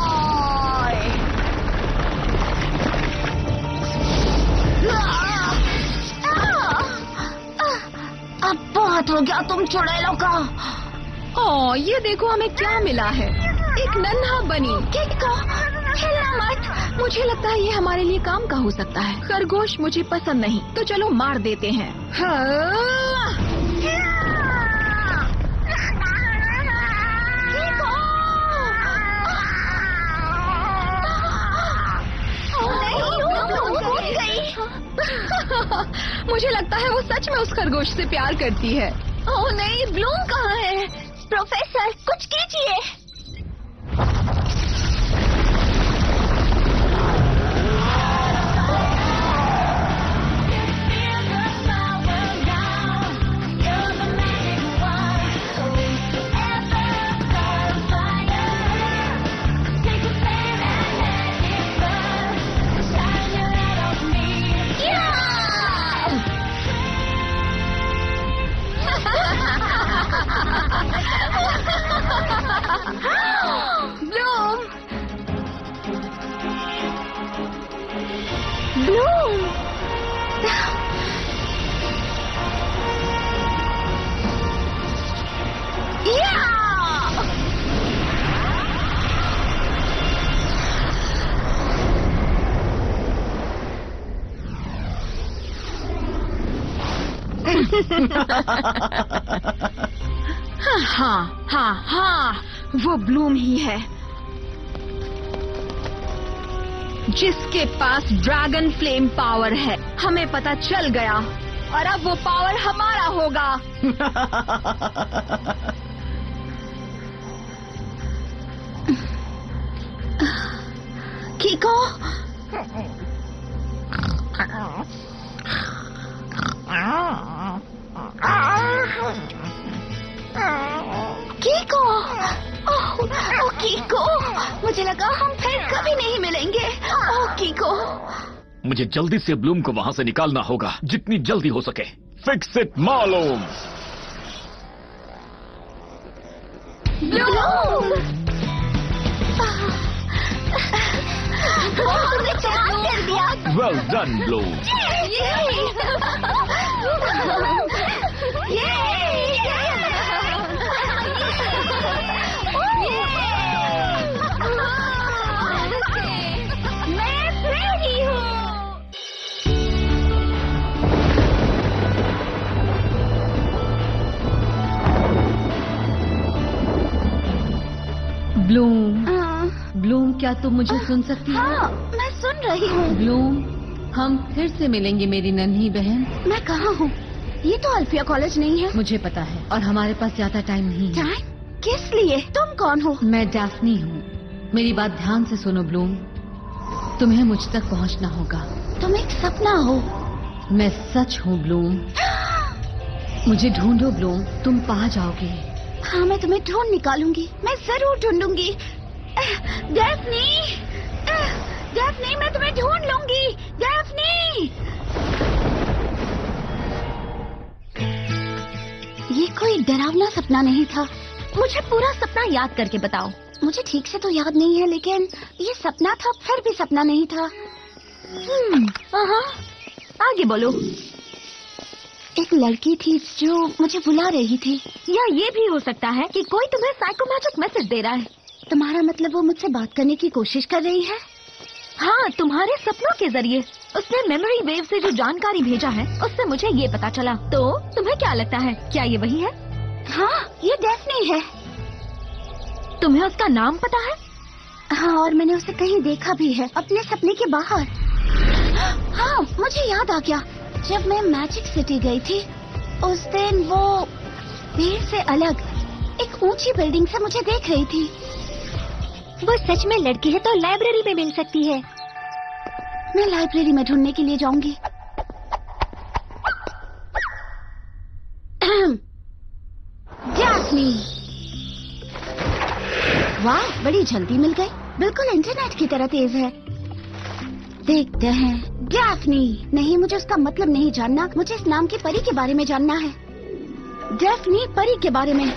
अब बहुत हो गया तुम चुड़ैलों का। ओह, ये देखो हमें क्या मिला है, एक नन्हा बनी। किको, हिलना मत। मुझे लगता है ये हमारे लिए काम का हो सकता है। खरगोश मुझे पसंद नहीं, तो चलो मार देते हैं। मुझे लगता है वो सच में उस खरगोश से प्यार करती है। ओह नहीं, ब्लूम कहाँ है? प्रोफेसर, कुछ कीजिए। हाँ, वो ब्लूम ही है जिसके पास ड्रैगन फ्लेम पावर है। हमें पता चल गया और अब वो पावर हमारा होगा। किको, किको, ओह किको, मुझे लगा हम फिर कभी नहीं मिलेंगे। ओह किको, मुझे जल्दी से ब्लूम को वहाँ से निकालना होगा, जितनी जल्दी हो सके। फिक्स इट मालूम। ब्लूम, तुमने कमाल कर दिया। Well done Bloom. ब्लूम, क्या तुम मुझे सुन सकती हो? हाँ, मैं सुन रही हूँ। ब्लूम, हम फिर से मिलेंगे मेरी नन्ही बहन। मैं कहाँ हूँ? ये तो अल्फिया कॉलेज नहीं है। मुझे पता है, और हमारे पास ज्यादा टाइम नहीं है। टाइम? किस लिए? तुम कौन हो? मैं डैफ्नी हूँ। मेरी बात ध्यान से सुनो ब्लूम, तुम्हें मुझ तक पहुँचना होगा। तुम एक सपना हो। मैं सच हूँ ब्लूम। मुझे ढूंढो ब्लूम, तुम पा जाओगे। हाँ, मैं तुम्हें ढूंढ निकालूंगी, मैं जरूर ढूंढूंगी। डेफ्नी, डेफ्नी, मैं तुम्हें ढूंढ लूंगी। डेफ्नी! ये कोई डरावना सपना नहीं था। मुझे पूरा सपना याद करके बताओ। मुझे ठीक से तो याद नहीं है, लेकिन ये सपना था, फिर भी सपना नहीं था। आगे बोलो। एक लड़की थी जो मुझे बुला रही थी। या ये भी हो सकता है कि कोई तुम्हें साइकोमैजिक मैसेज दे रहा है। तुम्हारा मतलब वो मुझसे बात करने की कोशिश कर रही है? हाँ, तुम्हारे सपनों के जरिए। उसने मेमोरी वेव से जो जानकारी भेजा है, उससे मुझे ये पता चला। तो तुम्हें क्या लगता है, क्या ये वही है? हाँ, ये डेफ्नी है। तुम्हें उसका नाम पता है? हाँ, और मैंने उसे कहीं देखा भी है, अपने सपने के बाहर। हाँ, मुझे याद आ गया। जब मैं मैजिक सिटी गई थी, उस दिन वो भीड़ से अलग एक ऊंची बिल्डिंग से मुझे देख रही थी। वो सच में लड़की है तो लाइब्रेरी में मिल सकती है। मैं लाइब्रेरी में ढूंढने के लिए जाऊंगी। डेफ्नी! वाह, बड़ी जल्दी मिल गई। बिल्कुल इंटरनेट की तरह तेज है। देखते हैं। डेफ्नी! नहीं, मुझे उसका मतलब नहीं जानना। मुझे इस नाम की परी के बारे में जानना है। डेफ्नी परी के बारे में।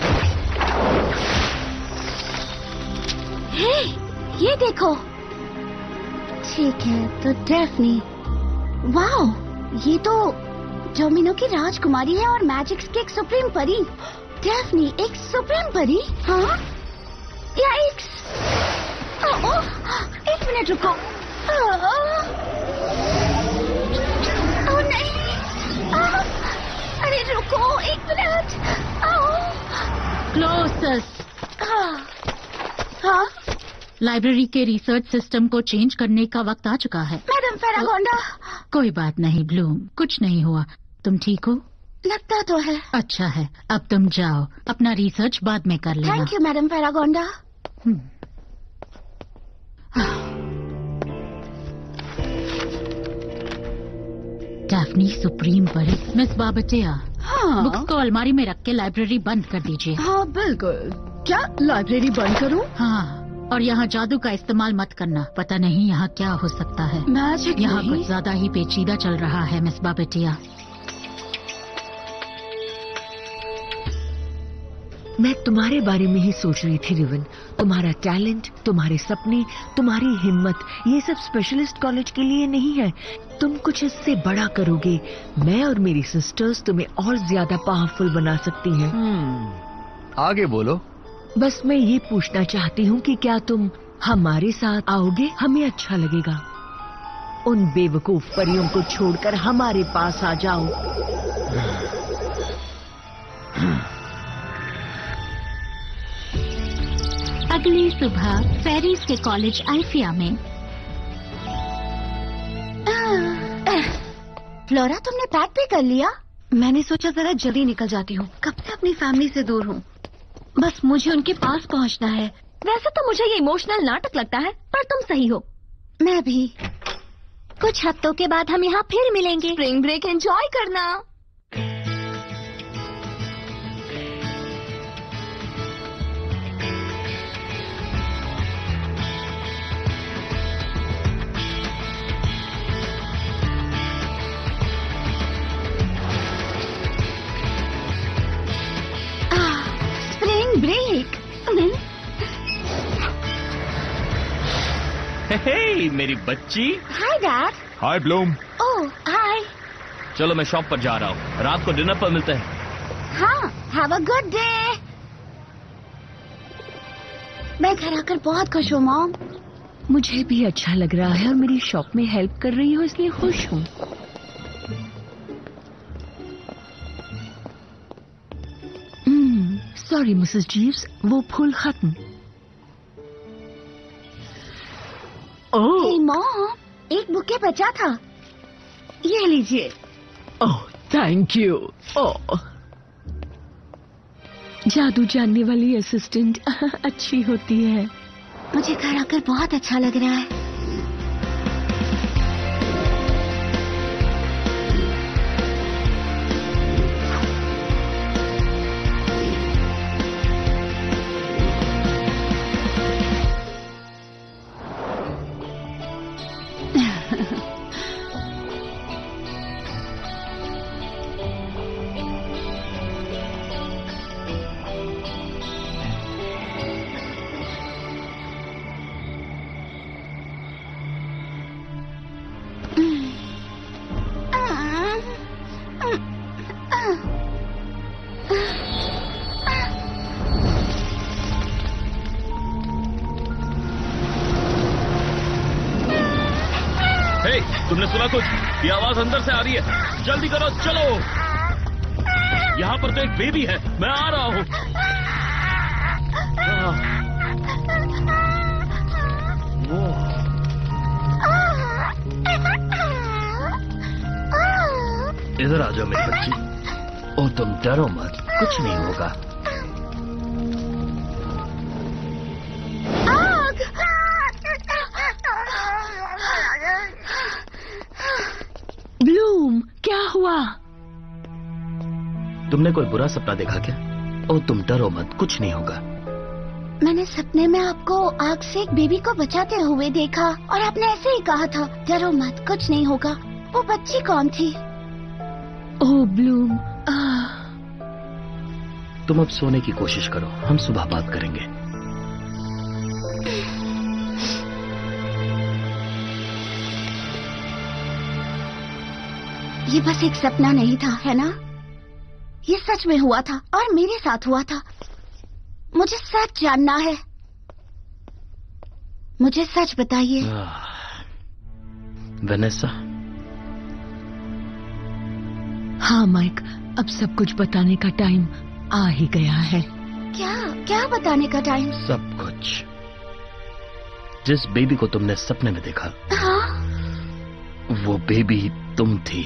हे, ये देखो। ठीक है, तो डेफ्नी। वाओ, ये तो डोमिनो की राजकुमारी है और मैजिक्स की एक सुप्रीम परी। डेफ्नी एक सुप्रीम परी? हाँ? याइक्स! एक मिनट रुको। ओह नहीं! अरे रुको, एक मिनट। क्लोसस, हाँ? लाइब्रेरी के रिसर्च सिस्टम को चेंज करने का वक्त आ चुका है। Madam Faragonda. कोई बात नहीं ब्लूम, कुछ नहीं हुआ। तुम ठीक हो? लगता तो है। अच्छा है, अब तुम जाओ, अपना रिसर्च बाद में कर लेना। Thank you madam Faragonda. Daphne supreme परी। मिस बाबटिया, हाँ, बुक्स को अलमारी में रख के लाइब्रेरी बंद कर दीजिए। हाँ बिल्कुल। क्या लाइब्रेरी बंद करूं? हाँ, और यहाँ जादू का इस्तेमाल मत करना। पता नहीं यहाँ क्या हो सकता है। मैजिक यहाँ नहीं? कुछ ज्यादा ही पेचीदा चल रहा है मिस बाबटिया। मैं तुम्हारे बारे में ही सोच रही थी रिवन। तुम्हारा टैलेंट, तुम्हारे सपने, तुम्हारी हिम्मत, ये सब स्पेशलिस्ट कॉलेज के लिए नहीं है। तुम कुछ इससे बड़ा करोगे। मैं और मेरी सिस्टर्स तुम्हें और ज्यादा पावरफुल बना सकती हैं। आगे बोलो। बस मैं ये पूछना चाहती हूँ कि क्या तुम हमारे साथ आओगे? हमें अच्छा लगेगा। उन बेवकूफ परियों को छोड़कर हमारे पास आ जाओ। अगली सुबह पेरिस के कॉलेज आइफिया में। फ्लोरा, तुमने पैक भी कर लिया? मैंने सोचा जरा जल्दी निकल जाती हूँ। कब से अपनी फैमिली से दूर हूँ। बस मुझे उनके पास पहुँचना है। वैसे तो मुझे ये इमोशनल नाटक लगता है, पर तुम सही हो। मैं भी। कुछ हफ्तों के बाद हम यहाँ फिर मिलेंगे। स्प्रिंग ब्रेक एंजॉय करना। Spring break. हे, मेरी बच्ची। Hi dad. Hi Bloom. Oh hi. चलो मैं शॉप पर जा रहा हूँ, रात को डिनर पर मिलते हैं। हाँ, हैव अ गुड डे। मैं घर आकर बहुत खुश हूँ मॉम। मुझे भी अच्छा लग रहा है और मेरी शॉप में हेल्प कर रही हो, इसलिए खुश हूँ। सॉरी मिसेस जीव्स, वो फूल खत्म। हे मॉम, एक बुके बचा था। ये लीजिए। Oh thank you. ओह, जादू जानने वाली असिस्टेंट अच्छी होती है। मुझे घर आकर बहुत अच्छा लग रहा है। हे, तुमने सुना कुछ? ये आवाज अंदर से आ रही है। जल्दी करो, चलो। यहाँ पर तो एक बेबी है। मैं आ रहा हूँ। इधर आ जाओ मेरी बच्ची। ओ, तुम डरो मत, कुछ नहीं होगा। ब्लूम, क्या हुआ? तुमने कोई बुरा सपना देखा क्या? ओ, तुम डरो मत, कुछ नहीं होगा। मैंने सपने में आपको आग से एक बेबी को बचाते हुए देखा और आपने ऐसे ही कहा था, डरो मत, कुछ नहीं होगा। वो बच्ची कौन थी? ओह ब्लूम, तुम अब सोने की कोशिश करो, हम सुबह बात करेंगे। ये बस एक सपना नहीं था, है ना? ये सच में हुआ था और मेरे साथ हुआ था। मुझे सच जानना है। मुझे सच बताइए। वेनेसा। हाँ माइक, अब सब कुछ बताने का टाइम आ ही गया है। क्या क्या बताने का टाइम? सब कुछ। जिस बेबी को तुमने सपने में देखा, हाँ? वो बेबी तुम थी।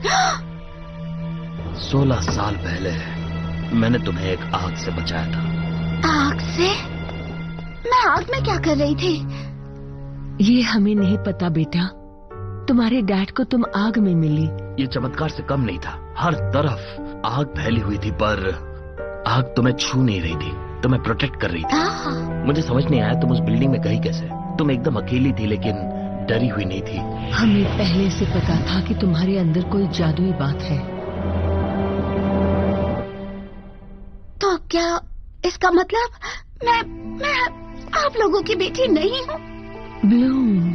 16 साल पहले मैंने तुम्हें एक आग से बचाया था। आग से? मैं आग में क्या कर रही थी? ये हमें नहीं पता बेटा। तुम्हारे डैड को तुम आग में मिली। ये चमत्कार से कम नहीं था। हर तरफ आग फैली हुई थी, पर आग तुम्हें छू नहीं रही थी, तुम्हें प्रोटेक्ट कर रही थी। मुझे समझ नहीं आया तुम उस बिल्डिंग में गई कैसे। तुम एकदम अकेली थी, लेकिन डरी हुई नहीं थी। हमें पहले से पता था कि तुम्हारे अंदर कोई जादुई बात है। तो क्या इसका मतलब मैं आप लोगों की बेटी नहीं हूँ? ब्लूम,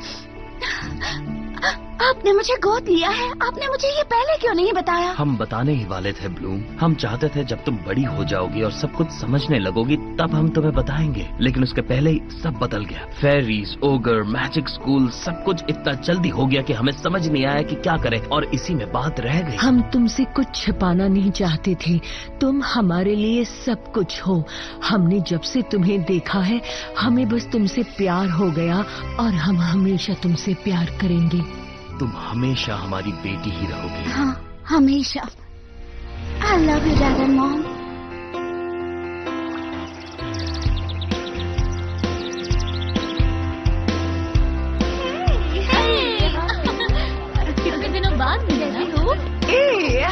आपने मुझे गोद लिया है। आपने मुझे ये पहले क्यों नहीं बताया? हम बताने ही वाले थे ब्लूम। हम चाहते थे जब तुम बड़ी हो जाओगी और सब कुछ समझने लगोगी तब हम तुम्हें बताएंगे, लेकिन उसके पहले ही सब बदल गया। फेरीज, ओगर, मैजिक स्कूल, सब कुछ इतना जल्दी हो गया कि हमें समझ नहीं आया कि क्या करें, और इसी में बात रह गई। हम तुमसे कुछ छिपाना नहीं चाहते थे। तुम हमारे लिए सब कुछ हो। हमने जब से तुम्हें देखा है, हमें बस तुमसे प्यार हो गया और हम हमेशा तुमसे प्यार करेंगे। तुम हमेशा हमारी बेटी ही रहोगी। हाँ, हमेशा। I love you, Dad and Mom. कितने दिनों बाद मिले ना?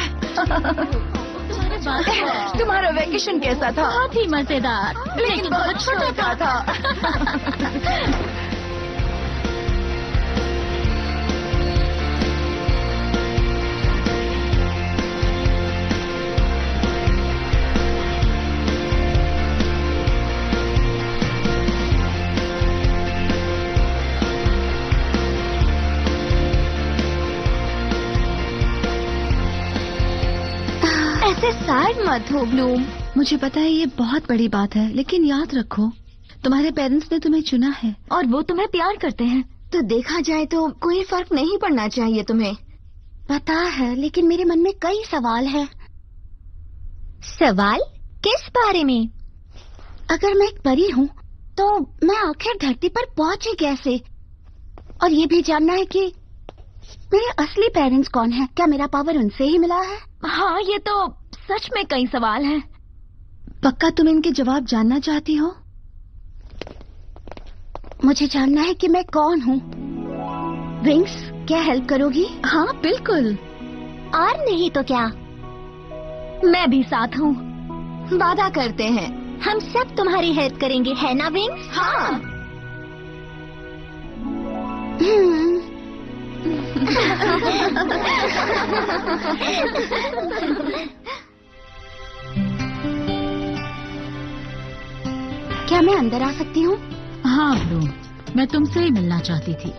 तुम्हारा वेकेशन कैसा था? बहुत ही मजेदार, लेकिन बहुत छोटा था। ऐसे सैड मत हो ब्लूम। मुझे पता है ये बहुत बड़ी बात है, लेकिन याद रखो तुम्हारे पेरेंट्स ने तुम्हें चुना है और वो तुम्हें प्यार करते हैं। तो देखा जाए तो कोई फर्क नहीं पड़ना चाहिए तुम्हें। पता है, लेकिन मेरे मन में कई सवाल है। सवाल? किस बारे में? अगर मैं एक परी हूँ तो मैं आखिर धरती पर पहुंची कैसे? और ये भी जानना है कि मेरे असली पेरेंट्स कौन हैं? क्या मेरा पावर उनसे ही मिला है? हाँ, ये तो सच में कई सवाल हैं। पक्का तुम इनके जवाब जानना चाहती हो? मुझे जानना है कि मैं कौन हूँ। विंग्स, क्या हेल्प करोगी? हाँ बिल्कुल। और नहीं तो क्या, मैं भी साथ हूँ। वादा करते हैं हम सब तुम्हारी हेल्प करेंगे, है ना विंग्स? हाँ। क्या मैं अंदर आ सकती हूँ? हाँ ब्लूम, मैं तुमसे ही मिलना चाहती थी।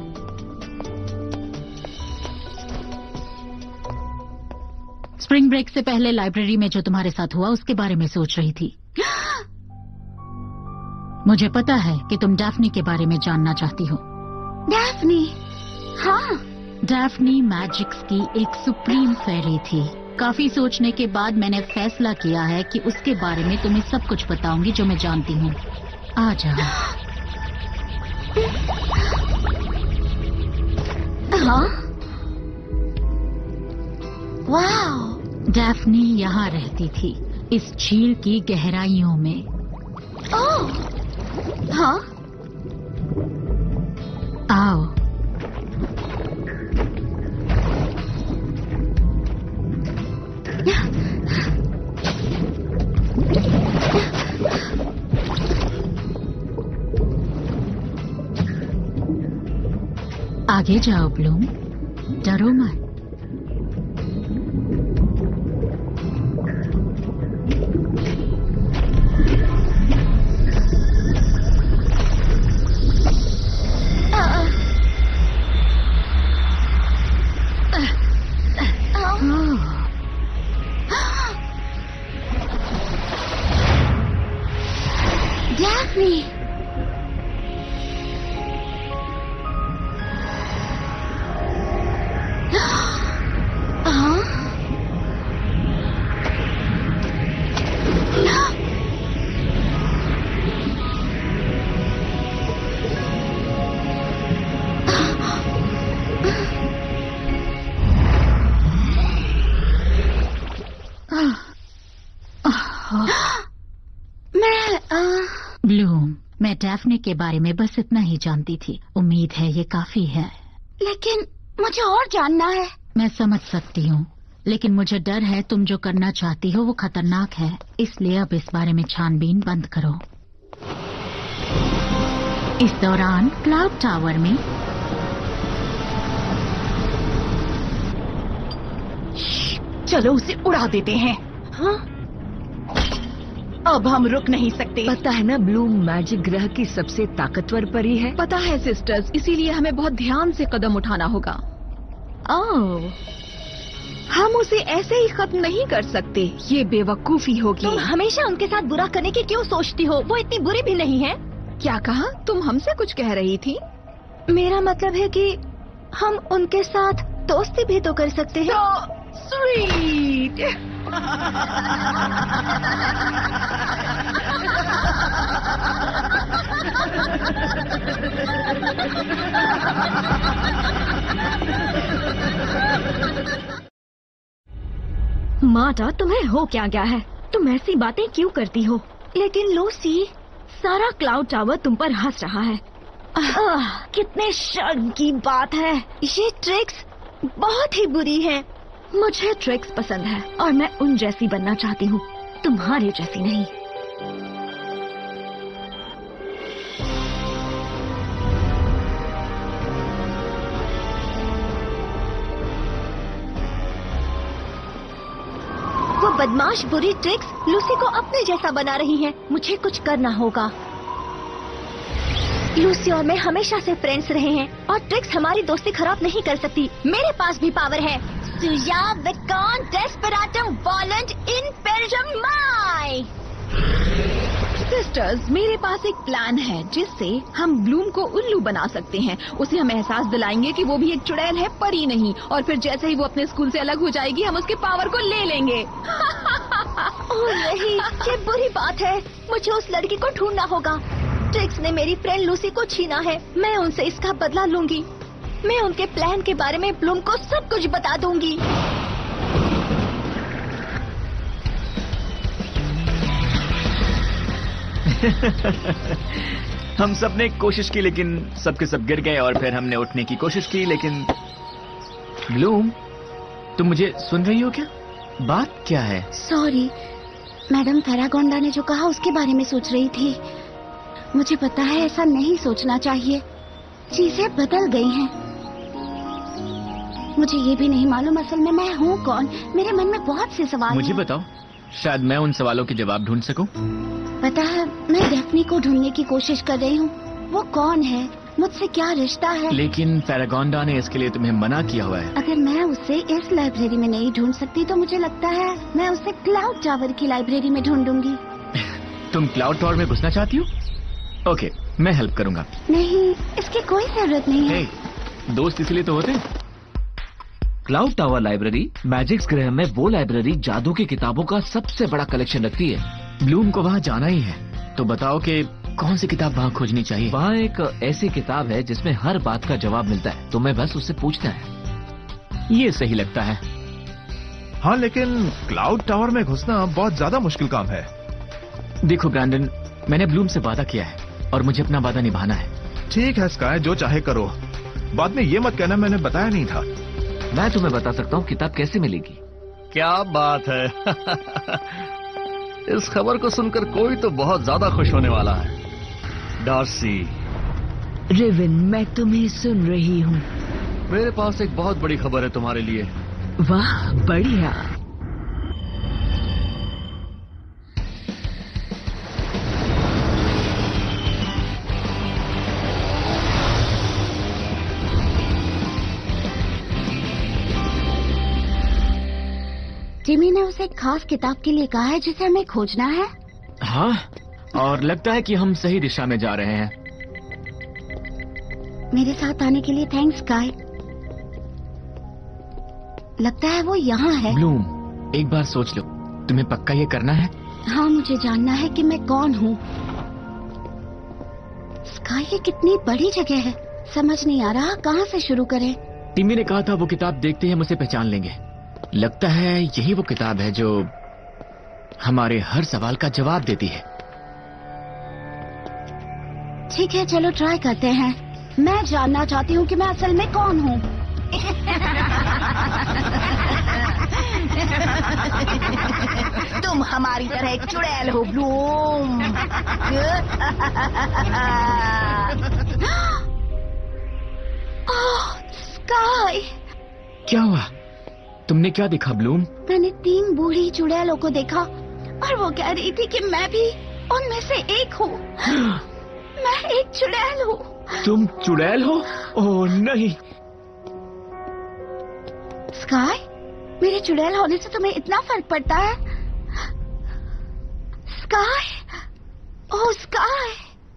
स्प्रिंग ब्रेक से पहले लाइब्रेरी में जो तुम्हारे साथ हुआ उसके बारे में सोच रही थी। मुझे पता है कि तुम डैफ्नी के बारे में जानना चाहती हो। डैफ्नी? हाँ। डैफ्नी मैजिक्स की एक सुप्रीम फेरी थी। काफी सोचने के बाद मैंने फैसला किया है कि उसके बारे में तुम्हें सब कुछ बताऊंगी जो मैं जानती हूँ। आ जाओ। हाँ? वाह। डैफ्नी यहाँ रहती थी, इस झील की गहराइयों में। ओह, हाँ? आओ। आगे जाओ ब्लूम, डरो मत। Daphne! ब्लूम, मैं डैफ्ने के बारे में बस इतना ही जानती थी। उम्मीद है ये काफी है। लेकिन मुझे और जानना है। मैं समझ सकती हूँ, लेकिन मुझे डर है तुम जो करना चाहती हो वो खतरनाक है, इसलिए अब इस बारे में छानबीन बंद करो। इस दौरान क्लाउड टावर में चलो उसे उड़ा देते हैं। हाँ? अब हम रुक नहीं सकते। पता है ना ब्लूम मैजिक ग्रह की सबसे ताकतवर परी है। पता है सिस्टर्स, इसीलिए हमें बहुत ध्यान से कदम उठाना होगा। ओह, हम उसे ऐसे ही खत्म नहीं कर सकते, ये बेवकूफी होगी। तुम हमेशा उनके साथ बुरा करने की क्यों सोचती हो? वो इतनी बुरी भी नहीं है। क्या कहा? तुम हमसे कुछ कह रही थी? मेरा मतलब है कि हम उनके साथ दोस्ती भी तो कर सकते हैं। स्वीट। माता, तुम्हें हो क्या गया है? तुम ऐसी बातें क्यों करती हो? लेकिन लूसी, सारा क्लाउड टावर तुम पर हंस रहा है। कितने शर्म की बात है। ये ट्रिक्स बहुत ही बुरी है। मुझे ट्रिक्स पसंद है और मैं उन जैसी बनना चाहती हूँ, तुम्हारे जैसी नहीं। वो बदमाश बुरी ट्रिक्स लूसी को अपने जैसा बना रही हैं। मुझे कुछ करना होगा। लूसी और मैं हमेशा से फ्रेंड्स रहे हैं और ट्रिक्स हमारी दोस्ती खराब नहीं कर सकती। मेरे पास भी पावर है। सुया विकॉन डेस्पeratum वॉलेंट इम्पेरियम माई। सिस्टर्स, मेरे पास एक प्लान है जिससे हम ब्लूम को उल्लू बना सकते हैं। उसे हम एहसास दिलाएंगे कि वो भी एक चुड़ैल है, परी नहीं। और फिर जैसे ही वो अपने स्कूल से अलग हो जाएगी, हम उसके पावर को ले लेंगे। ओह नहीं, ये बुरी बात है। मुझे उस लड़की को ढूंढना होगा। ट्रिक्स ने मेरी फ्रेंड लूसी को छीना है। मैं उनसे इसका बदला लूंगी। मैं उनके प्लान के बारे में ब्लूम को सब कुछ बता दूंगी। हम सब ने कोशिश की, लेकिन सबके सब गिर गए। और फिर हमने उठने की कोशिश की, लेकिन ब्लूम, तुम मुझे सुन रही हो क्या? बात क्या है? सॉरी, मैडम फेरागोंडा ने जो कहा उसके बारे में सोच रही थी। मुझे पता है ऐसा नहीं सोचना चाहिए। चीजें बदल गई हैं। मुझे ये भी नहीं मालूम असल में मैं हूँ कौन। मेरे मन में बहुत से सवाल मुझे हैं। बताओ, शायद मैं उन सवालों के जवाब ढूंढ सकूं। पता है, मैं डैफ्नी को ढूंढने की कोशिश कर रही हूँ। वो कौन है, मुझसे क्या रिश्ता है? लेकिन फेरागोंडा ने इसके लिए तुम्हें मना किया हुआ है। अगर मैं उसे इस लाइब्रेरी में नहीं ढूंढ सकती तो मुझे लगता है मैं उसे क्लाउड टावर की लाइब्रेरी में ढूंढूंगी। तुम क्लाउड टावर में घुसना चाहती हो? ओके, मैं हेल्प करूंगा। नहीं, इसकी कोई जरूरत नहीं है। हे, दोस्त इसलिए तो होते हैं। क्लाउड टावर लाइब्रेरी मैजिक्स ग्रह में वो लाइब्रेरी जादू की किताबों का सबसे बड़ा कलेक्शन रखती है। ब्लूम को वहाँ जाना ही है, तो बताओ कि कौन सी किताब वहाँ खोजनी चाहिए। वहाँ एक ऐसी किताब है जिसमें हर बात का जवाब मिलता है, तुम्हें बस उससे पूछना है। ये सही लगता है। हाँ, लेकिन क्लाउड टावर में घुसना बहुत ज्यादा मुश्किल काम है। देखो ब्रैंडन, मैंने ब्लूम से वादा किया है और मुझे अपना वादा निभाना है। ठीक है स्काई, जो चाहे करो। बाद में ये मत कहना मैंने बताया नहीं था। मैं तुम्हें बता सकता हूँ किताब कैसे मिलेगी। क्या बात है। इस खबर को सुनकर कोई तो बहुत ज्यादा खुश होने वाला है। डार्सी, रिवन, मैं तुम्हें सुन रही हूँ। मेरे पास एक बहुत बड़ी खबर है तुम्हारे लिए। वाह, बढ़िया। टिमी ने उसे एक खास किताब के लिए कहा है जिसे हमें खोजना है। हाँ, और लगता है कि हम सही दिशा में जा रहे हैं। मेरे साथ आने के लिए थैंक्स स्काई। लगता है वो यहाँ है। ब्लूम, एक बार सोच लो, तुम्हें पक्का ये करना है? हाँ, मुझे जानना है कि मैं कौन हूँ। स्काई, ये कितनी बड़ी जगह है, समझ नहीं आ रहा कहाँ से शुरू करें। टिमी ने कहा था वो किताब देखते ही हम उसे पहचान लेंगे। लगता है यही वो किताब है जो हमारे हर सवाल का जवाब देती है। ठीक है, चलो ट्राई करते हैं। मैं जानना चाहती हूँ कि मैं असल में कौन हूँ। तुम हमारी तरह एक चुड़ैल हो ब्लूम। ओह, स्काई। क्या हुआ? तुमने क्या देखा ब्लूम? मैंने 3 बूढ़ी चुड़ैलों को देखा और वो कह रही थी कि मैं भी उनमें से एक हूँ। मैं एक चुड़ैल हूँ। तुम चुड़ैल हो? ओह नहीं। स्काई, मेरे चुड़ैल होने से तुम्हें इतना फर्क पड़ता है? Sky, oh Sky.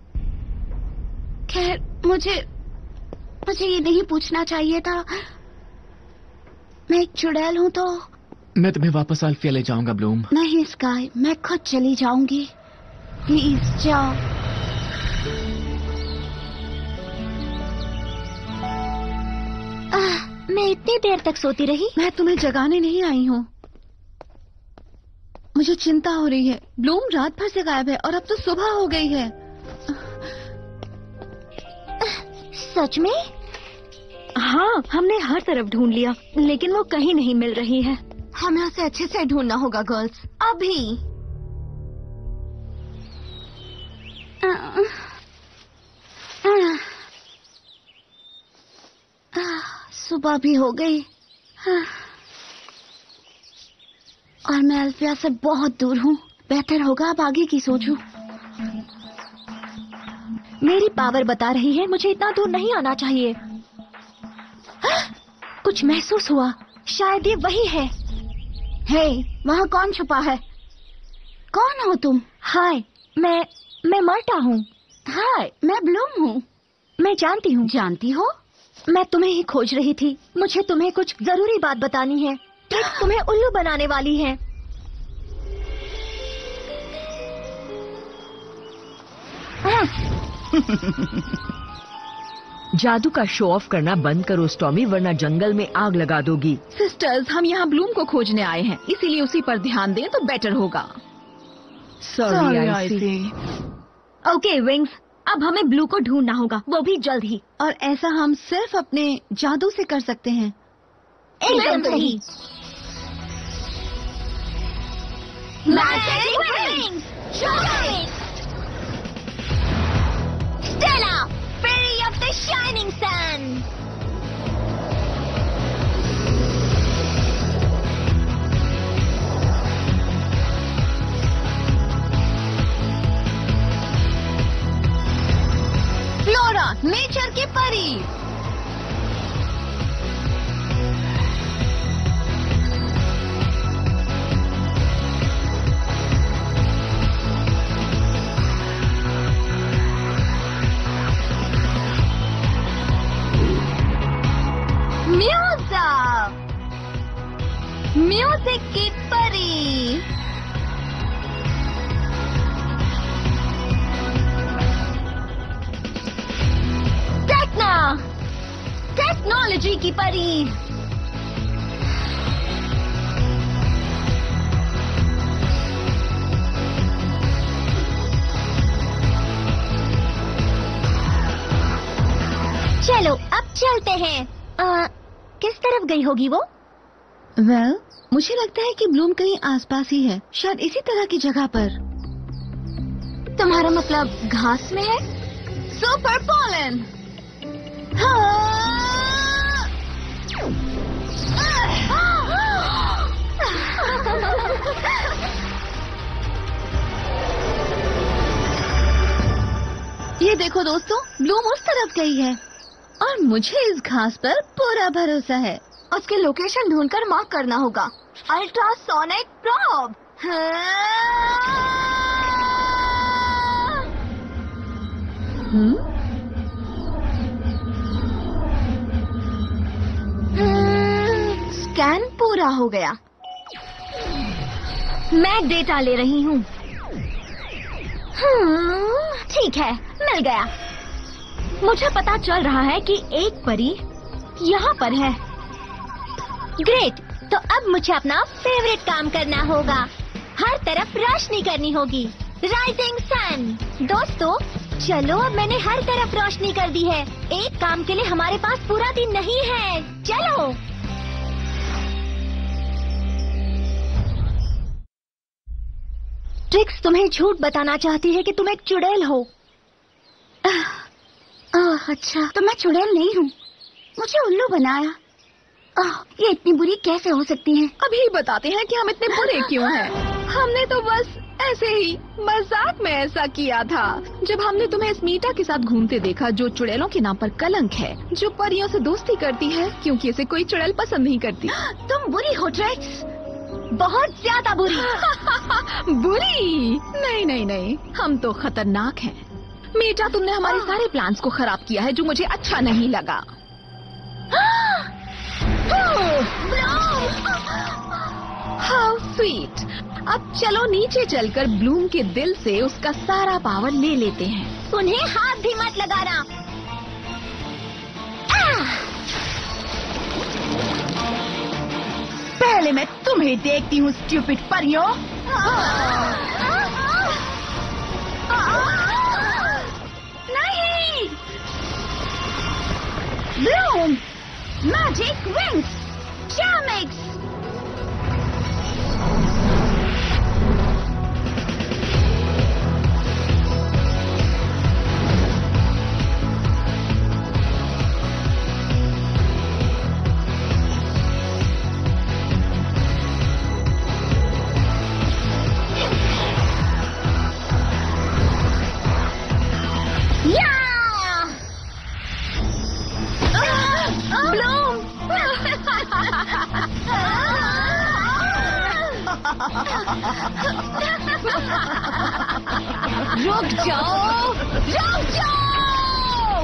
खैर, मुझे ये नहीं पूछना चाहिए था। मैं एक चुड़ैल हूँ तो। मैं तुम्हें वापस अल्फिया ले जाऊंगा ब्लूम। नहीं स्काई, मैं खुद चली जाऊंगी। प्लीज जाओ। मैं इतनी देर तक सोती रही। मैं तुम्हें जगाने नहीं आई हूँ। मुझे चिंता हो रही है। ब्लूम रात भर से गायब है और अब तो सुबह हो गई है। सच में? हाँ, हमने हर तरफ ढूंढ लिया लेकिन वो कहीं नहीं मिल रही है। हमें उसे अच्छे से ढूंढना होगा गर्ल्स, अभी। सुबह भी हो गई और मैं अल्फिया से बहुत दूर हूँ। बेहतर होगा अब आगे की सोचूं। मेरी पावर बता रही है मुझे इतना दूर नहीं आना चाहिए। कुछ महसूस हुआ, शायद ये वही है। हे, वहाँ कौन छुपा है? कौन हो तुम? हाय, मैं मार्टा हूँ। हाय, मैं ब्लूम हूँ। मैं जानती हूँ। जानती हो? मैं तुम्हें ही खोज रही थी। मुझे तुम्हें कुछ जरूरी बात बतानी है। ट्रिक तुम्हें उल्लू बनाने वाली है। जादू का शो ऑफ करना बंद करो स्टॉमी, वरना जंगल में आग लगा दोगी। सिस्टर्स, हम यहाँ ब्लूम को खोजने आए हैं, इसीलिए उसी पर ध्यान दें तो बेटर होगा। Sorry IC. ओके विंग्स, अब हमें ब्लू को ढूंढना होगा, वो भी जल्द ही। और ऐसा हम सिर्फ अपने जादू से कर सकते हैं। एकदम सही। Magic wings! Stella, Fairy of the Shining Sun! Flora, nature की परी। म्यूजिक की परी। टेक्ना, टेक्नोलॉजी की परी। चलो अब चलते हैं। किस तरफ गई होगी वो? वेल, मुझे लगता है कि ब्लूम कहीं आसपास ही है, शायद इसी तरह की जगह पर। तुम्हारा मतलब घास में है? Super pollen. ये देखो दोस्तों, ब्लूम उस तरफ गई है और मुझे इस घास पर पूरा भरोसा है। उसके लोकेशन ढूंढकर मार्क करना होगा। Ultrasonic probe. स्कैन पूरा हो गया। मैं डेटा ले रही हूँ। ठीक है, मिल गया। मुझे पता चल रहा है कि एक परी यहाँ पर है। ग्रेट, तो अब मुझे अपना फेवरेट काम करना होगा। हर तरफ रोशनी करनी होगी। Rising sun. दोस्तों, चलो, अब मैंने हर तरफ रोशनी कर दी है। एक काम के लिए हमारे पास पूरा दिन नहीं है। चलो। ट्रिक्स तुम्हें झूठ बताना चाहती है कि तुम एक चुड़ैल हो। अच्छा, तो मैं चुड़ैल नहीं हूँ। मुझे उल्लू बनाया। ये इतनी बुरी कैसे हो सकती है? अभी बताते हैं कि हम इतने बुरे क्यों हैं। हमने तो बस ऐसे ही मजाक में ऐसा किया था जब हमने तुम्हें स्मीटा के साथ घूमते देखा, जो चुड़ैलों के नाम पर कलंक है, जो परियों से दोस्ती करती है क्योंकि इसे कोई चुड़ैल पसंद नहीं करती। तुम बुरी हो ट्रिक्स, बहुत ज्यादा बुरी। बुरी? नहीं नहीं नहीं, हम तो खतरनाक हैं। मीटा, तुमने हमारे सारे प्लान्स को खराब किया है, जो मुझे अच्छा नहीं लगा। How sweet. अब चलो नीचे चलकर ब्लूम के दिल से उसका सारा पावर ले लेते हैं। उन्हें हाथ भी मत लगाना। पहले मैं तुम्हें देखती हूँ, स्टूपिड परियों। नहीं। Bloom, magic Winx, Charmix. रुक जाओ, रुक जाओ।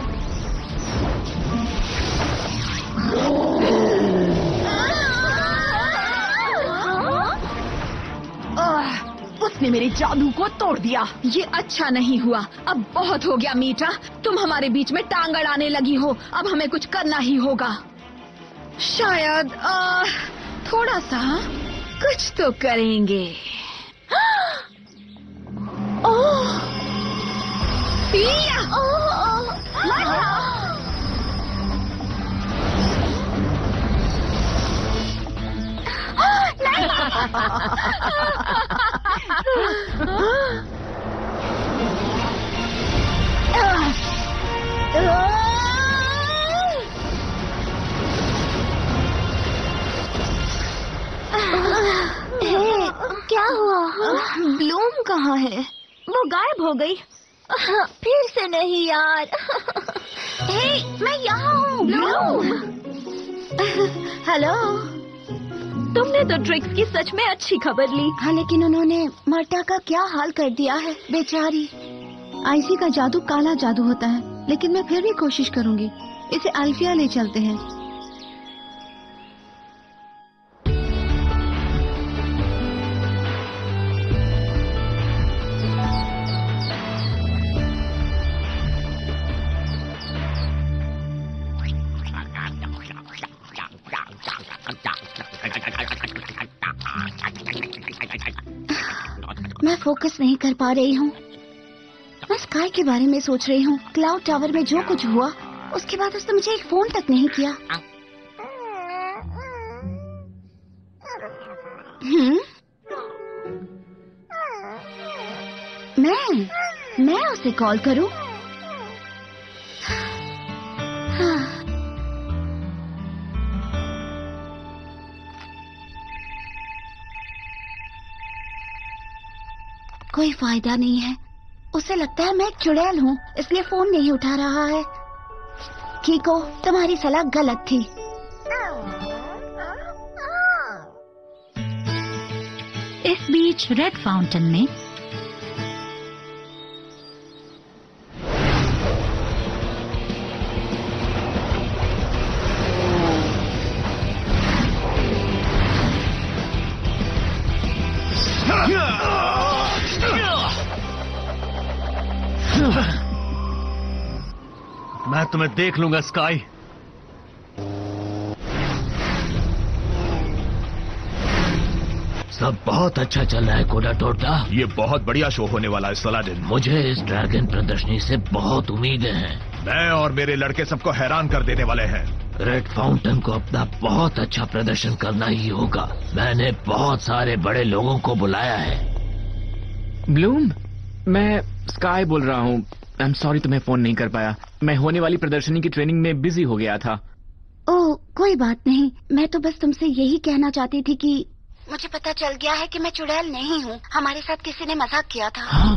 उसने मेरे जादू को तोड़ दिया। ये अच्छा नहीं हुआ। अब बहुत हो गया मीटा, तुम हमारे बीच में टांग अड़ाने लगी हो। अब हमें कुछ करना ही होगा। शायद थोड़ा सा कुछ तो करेंगे। ओह, क्या हुआ? ब्लूम कहाँ है? वो गायब हो गई। फिर से नहीं यार। हे, मैं यहाँ हूँ ब्लूम। हेलो। तुमने तो ट्रिक्स की सच में अच्छी खबर ली। हाँ, लेकिन उन्होंने मर्टा का क्या हाल कर दिया है, बेचारी। आईसी का जादू काला जादू होता है, लेकिन मैं फिर भी कोशिश करूंगी। इसे अल्फिया ले चलते हैं। मैं फोकस नहीं कर पा रही हूँ। मैं स्काई के बारे में सोच रही हूँ। क्लाउड टावर में जो कुछ हुआ, उसके बाद उसने मुझे एक फोन तक नहीं किया। मैं उसे कॉल करूं? हाँ। कोई फायदा नहीं है। उसे लगता है मैं एक चुड़ैल हूँ, इसलिए फोन नहीं उठा रहा है। कीको, तुम्हारी सलाह गलत थी। इस बीच रेड फाउंटेन में मैं तुम्हें देख लूंगा स्काई। सब बहुत अच्छा चल रहा है कोडा टोटा। ये बहुत बढ़िया शो होने वाला है सलाडिन। मुझे इस ड्रैगन प्रदर्शनी से बहुत उम्मीदें हैं। मैं और मेरे लड़के सबको हैरान कर देने वाले हैं। रेड फाउंटेन को अपना बहुत अच्छा प्रदर्शन करना ही होगा। मैंने बहुत सारे बड़े लोगों को बुलाया है। ब्लूम, मैं स्काई बोल रहा हूँ। आई एम सॉरी तुम्हें फोन नहीं कर पाया। मैं होने वाली प्रदर्शनी की ट्रेनिंग में बिजी हो गया था। ओह, कोई बात नहीं। मैं तो बस तुमसे यही कहना चाहती थी कि मुझे पता चल गया है कि मैं चुड़ैल नहीं हूँ। हमारे साथ किसी ने मजाक किया था। हाँ?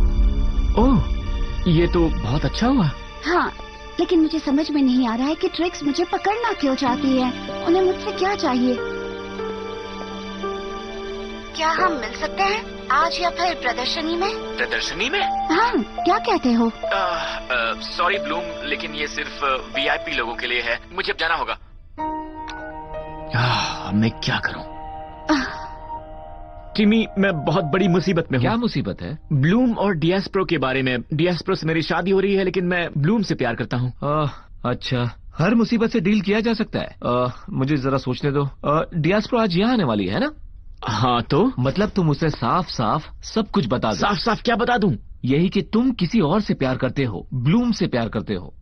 ओह, ये तो बहुत अच्छा हुआ। हाँ, लेकिन मुझे समझ में नहीं आ रहा है कि ट्रिक्स मुझे पकड़ना क्यों चाहती है। उन्हें मुझसे क्या चाहिए? क्या हम मिल सकते हैं आज या फिर प्रदर्शनी में? प्रदर्शनी में? हाँ, क्या कहते हो? सॉरी ब्लूम, लेकिन ये सिर्फ वीआईपी लोगों के लिए है। मुझे अब जाना होगा। मैं क्या करूं? टिमी, मैं बहुत बड़ी मुसीबत में हूँ। क्या मुसीबत है? ब्लूम और डिएस्प्रो के बारे में। डिएस्प्रो से मेरी शादी हो रही है, लेकिन मैं ब्लूम से प्यार करता हूँ। अच्छा, हर मुसीबत से डील किया जा सकता है। मुझे जरा सोचने दो। डिएस्प्रो आज यहाँ आने वाली है ना? हाँ, तो मतलब तुम उसे साफ साफ सब कुछ बता दो। साफ साफ क्या बता दूं? यही कि तुम किसी और से प्यार करते हो, ब्लूम से प्यार करते हो।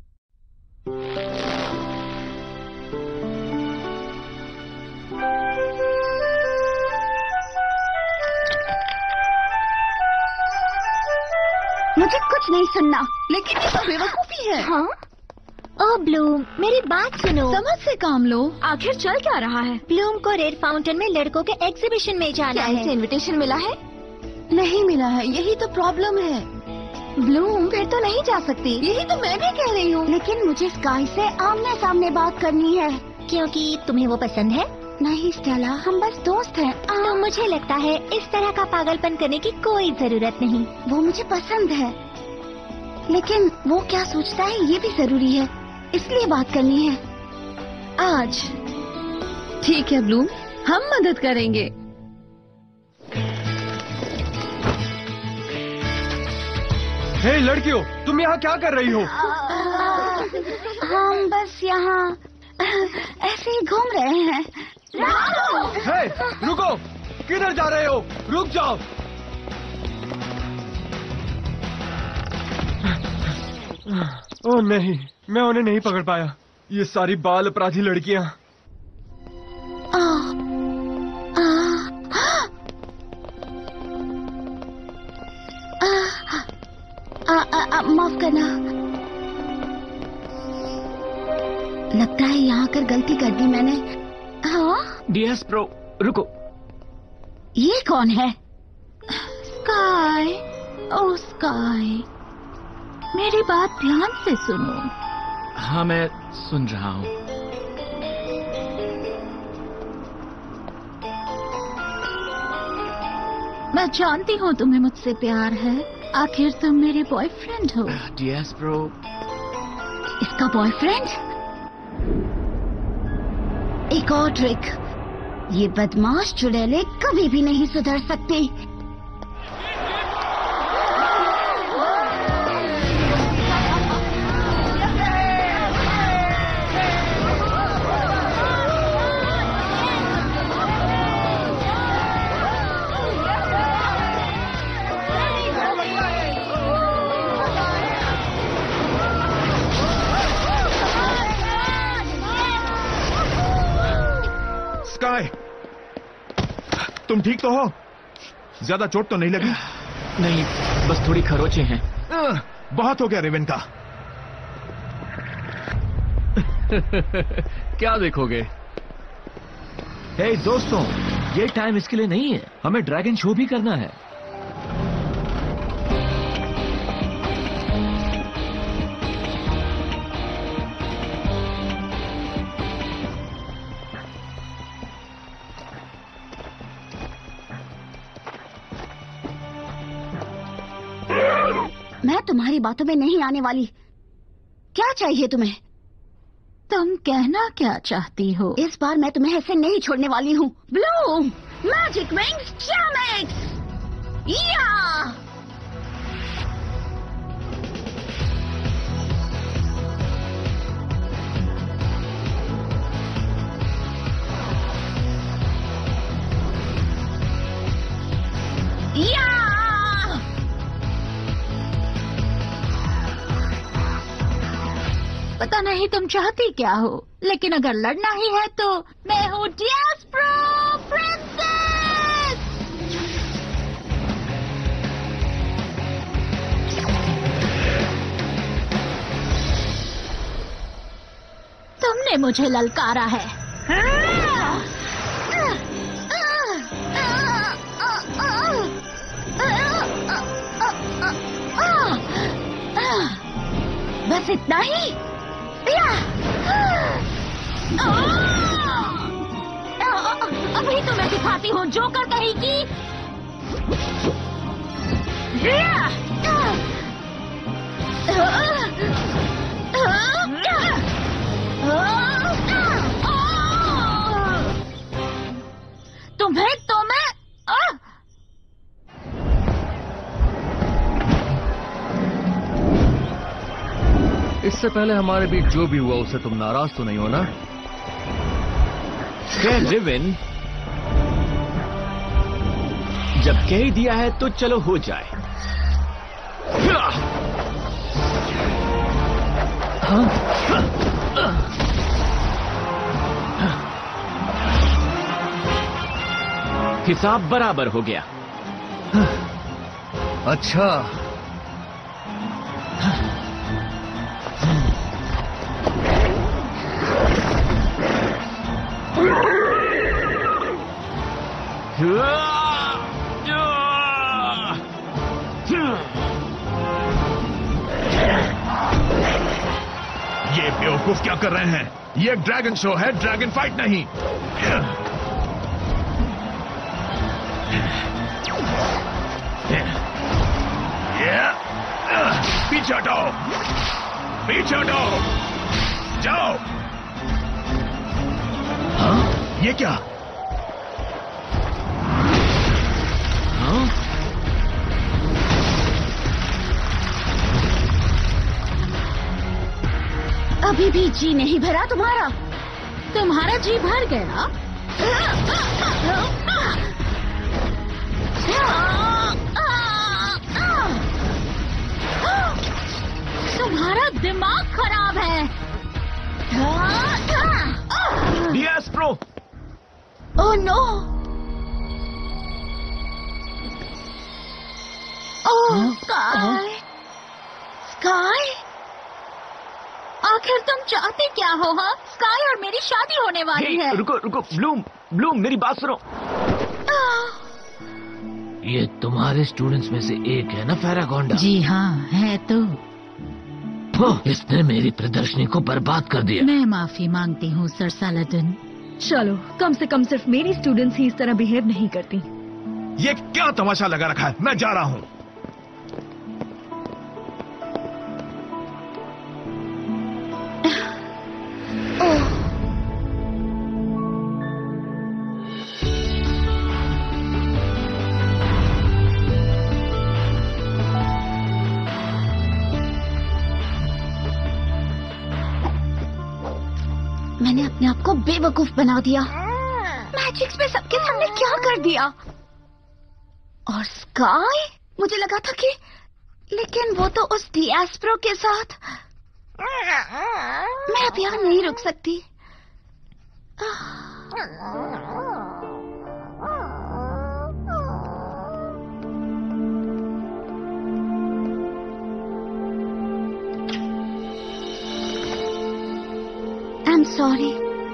मुझे कुछ नहीं सुनना। लेकिन ये तो बेवकूफी है। हाँ? ओह ब्लूम, मेरी बात सुनो। समझ से काम लो। आखिर चल क्या रहा है? ब्लूम को रेड फाउंटेन में लड़कों के एग्जीबिशन में जाना क्या है। इसे इनविटेशन मिला है? नहीं मिला है, यही तो प्रॉब्लम है। ब्लूम, फिर तो नहीं जा सकती। यही तो मैं भी कह रही हूँ। लेकिन मुझे स्काई से आमने सामने बात करनी है। क्योंकि तुम्हें वो पसंद है? नहीं स्टेला, हम बस दोस्त हैं। तो मुझे लगता है इस तरह का पागलपन करने की कोई जरूरत नहीं। वो मुझे पसंद है, लेकिन वो क्या सोचता है ये भी जरूरी है, इसलिए बात करनी है आज। ठीक है ब्लूम, हम मदद करेंगे। हे लड़कियों, तुम यहाँ क्या कर रही हो? हम बस यहाँ ऐसे ही घूम रहे हैं। हे, रुको! किधर जा रहे हो? रुक जाओ! ओह नहीं, मैं उन्हें नहीं पकड़ पाया। ये सारी बाल अपराधी लड़कियां। माफ करना। लगता है यहाँ कर गलती कर दी मैंने। हाँ? डिएस्प्रो, रुको। ये कौन है? स्काई, ओ स्काई, मेरी बात ध्यान से सुनो। हाँ, मैं सुन रहा हूँ। मैं जानती हूँ तुम्हें मुझसे प्यार है। आखिर तुम मेरे बॉयफ्रेंड हो। डिएस्प्रो, इसका बॉयफ्रेंड? एक और ट्रिक। ये बदमाश चुड़ैलें कभी भी नहीं सुधर सकती। तुम ठीक तो हो? ज्यादा चोट तो नहीं लगी? नहीं, बस थोड़ी खरोचे हैं। बहुत हो गया रिवन का। क्या देखोगे? हे दोस्तों, ये टाइम इसके लिए नहीं है, हमें ड्रैगन शो भी करना है। मैं तुम्हारी बातों में नहीं आने वाली। क्या चाहिए तुम्हें? तुम कहना क्या चाहती हो? इस बार मैं तुम्हें ऐसे नहीं छोड़ने वाली हूँ। ब्लूम, मैजिक विंग्स जैमिक्स, या! या! पता नहीं तुम चाहती क्या हो, लेकिन अगर लड़ना ही है तो मैं हूँ डियास्प्रो प्रिंसेस। तुमने मुझे ललकारा है। बस इतना ही? अभी तो मैं दिखाती हूँ जोकर कहेगी। तुम्हें तो मैं इससे पहले हमारे बीच जो भी हुआ उससे तुम नाराज तो नहीं हो ना? रिवन, जब कह दिया है तो चलो हो जाए। हिसाब बराबर हो गया। अच्छा, ये बेवकूफ क्या कर रहे हैं? ये एक ड्रैगन शो है, ड्रैगन फाइट नहीं। पीछे हटाओ, पीछे हटाओ, जाओ। हाँ? ये क्या? हाँ? अभी भी जी नहीं भरा तुम्हारा? तुम्हारा जी भर गया? तुम्हारा दिमाग खराब है। Diaspro! Oh no! Oh Sky! Sky! आखिर तुम चाहते क्या हो? हाँ, स्काई और मेरी शादी होने वाली है। रुको रुको, ब्लूम मेरी बात सुनो। ये तुम्हारे स्टूडेंट्स में से एक है ना फेरागोंडा? जी हाँ, है तो। इसने मेरी प्रदर्शनी को बर्बाद कर दिया। मैं माफी मांगती हूँ सर सालादिन। चलो, कम से कम सिर्फ मेरी स्टूडेंट्स ही इस तरह बिहेव नहीं करती। ये क्या तमाशा लगा रखा है? मैं जा रहा हूँ। मैंने अपने आप को बेवकूफ बना दिया। मैजिक्स में सबके सामने क्या कर दिया? और स्काई? मुझे लगा था कि, लेकिन वो तो उस डियास्प्रो के साथ। मैं अब यहाँ नहीं रुक सकती। I'm sorry.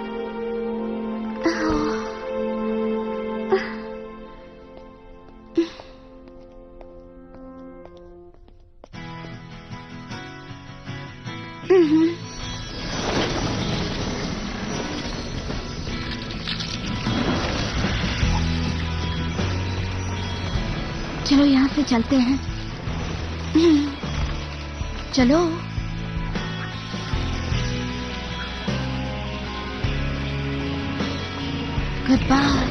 चलो यहाँ से चलते हैं। चलो। Goodbye.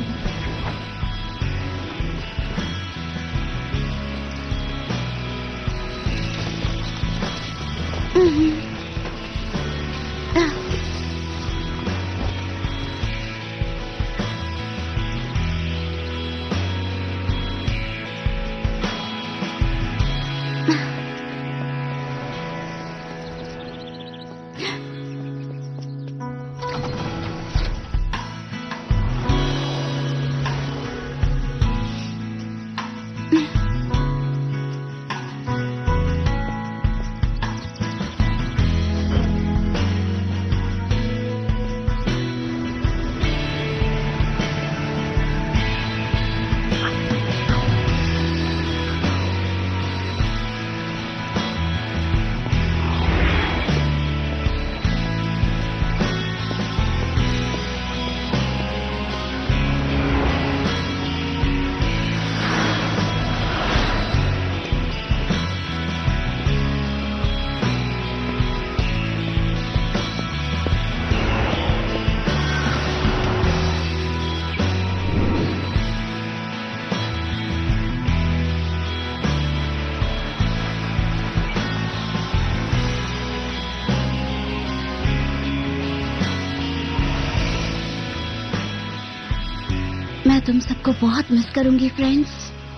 मैं तुम सबको बहुत मिस करूंगी फ्रेंड्स।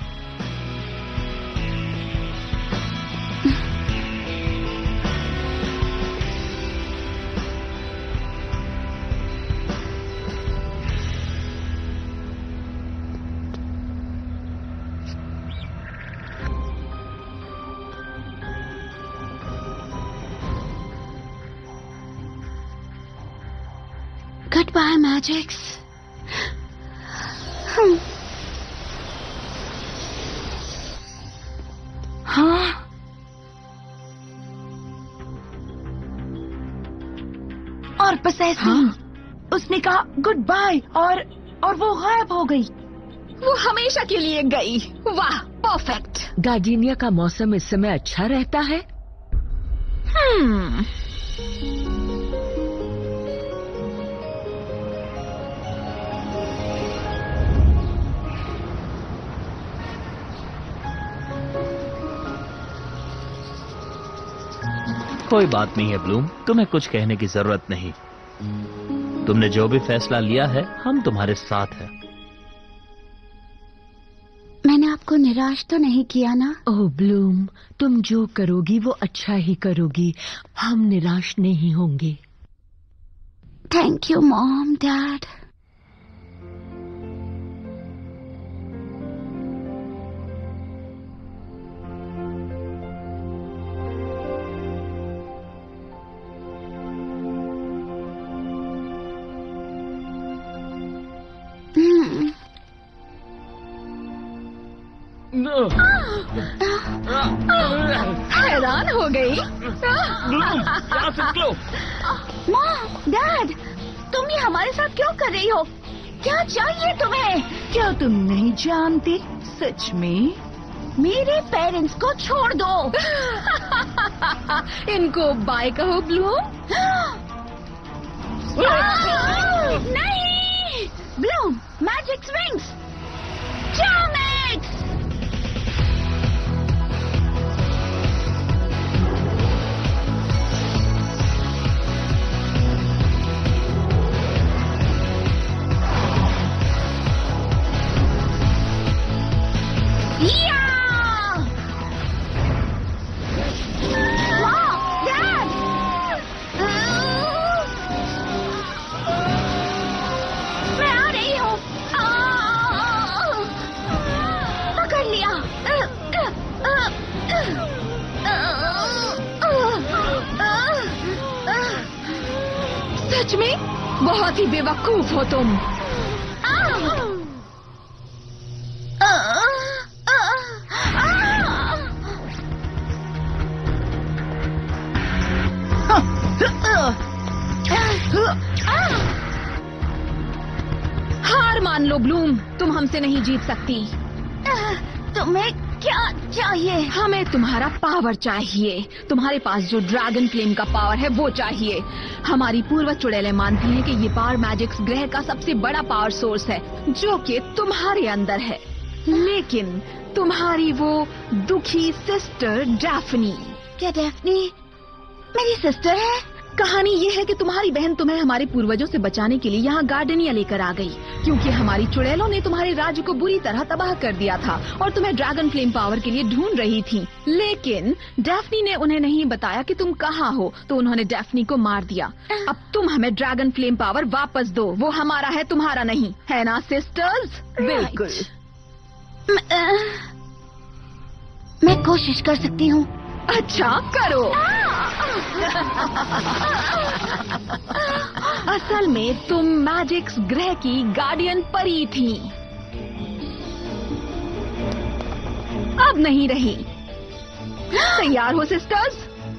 Goodbye, Magics. हाँ, और पोसेसिव, उसने कहा गुड बाय और वो गायब हो गई। वो हमेशा के लिए गई। वाह, परफेक्ट। गार्डिनिया का मौसम इस समय अच्छा रहता है। कोई बात नहीं है ब्लूम, तुम्हें कुछ कहने की जरूरत नहीं। तुमने जो भी फैसला लिया है, हम तुम्हारे साथ हैं। मैंने आपको निराश तो नहीं किया ना? ओह ब्लूम, तुम जो करोगी वो अच्छा ही करोगी। हम निराश नहीं होंगे। Thank you mom, dad. हैरान हो गई। मॉम, डैड, तुम ये हमारे साथ क्यों कर रही हो? क्या चाहिए तुम्हें? क्या तुम नहीं जानती? सच में मेरे पेरेंट्स को छोड़ दो। इनको बाय कहो ब्लूम। नहीं, ब्लूम, मैजिक स्विंग्स, चार्मेक्स। सच में बहुत ही बेवकूफ हो तुम। हार मान लो ब्लूम, तुम हमसे नहीं जीत सकती। तुम्हें क्या चाहिए? हमें तुम्हारा पावर चाहिए। तुम्हारे पास जो ड्रैगन फ्लेम का पावर है वो चाहिए। हमारी पूर्वज चुड़ैलें मानती हैं कि ये पावर मैजिक्स ग्रह का सबसे बड़ा पावर सोर्स है जो कि तुम्हारे अंदर है। लेकिन तुम्हारी वो दुखी सिस्टर डैफ्नी। क्या डैफ्नी मेरी सिस्टर है? कहानी ये है कि तुम्हारी बहन तुम्हें हमारे पूर्वजों से बचाने के लिए यहाँ गार्डनिया लेकर आ गई, क्योंकि हमारी चुड़ैलों ने तुम्हारे राज्य को बुरी तरह तबाह कर दिया था और तुम्हें ड्रैगन फ्लेम पावर के लिए ढूंढ रही थी। लेकिन डैफ्नी ने उन्हें नहीं बताया कि तुम कहाँ हो, तो उन्होंने डैफ्नी को मार दिया। अब तुम हमें ड्रैगन फ्लेम पावर वापस दो, वो हमारा है, तुम्हारा नहीं, है ना सिस्टर्स? बिल्कुल। मैं कोशिश कर सकती हूँ। अच्छा करो। असल में तुम मैजिक्स ग्रह की गार्डियन परी थी, अब नहीं रही। तैयार हो सिस्टर्स?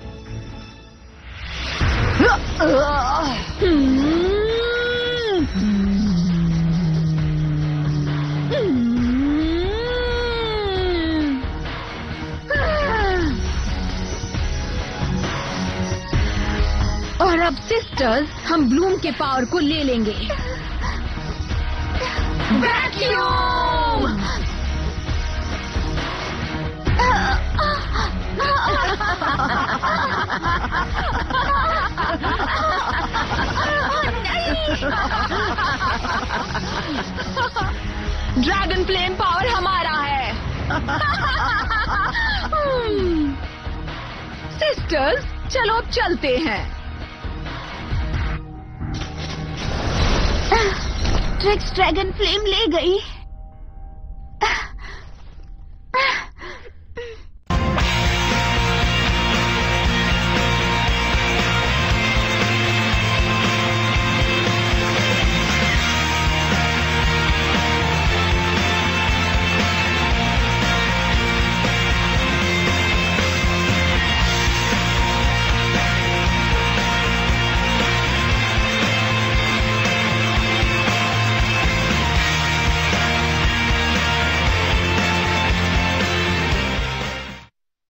और अब सिस्टर्स हम ब्लूम के पावर को ले लेंगे। वैक्यूम! ड्रैगन फ्लेम पावर हमारा है। सिस्टर्स चलो अब चलते हैं। ट्रिक्स ड्रैगन फ्लेम ले गई।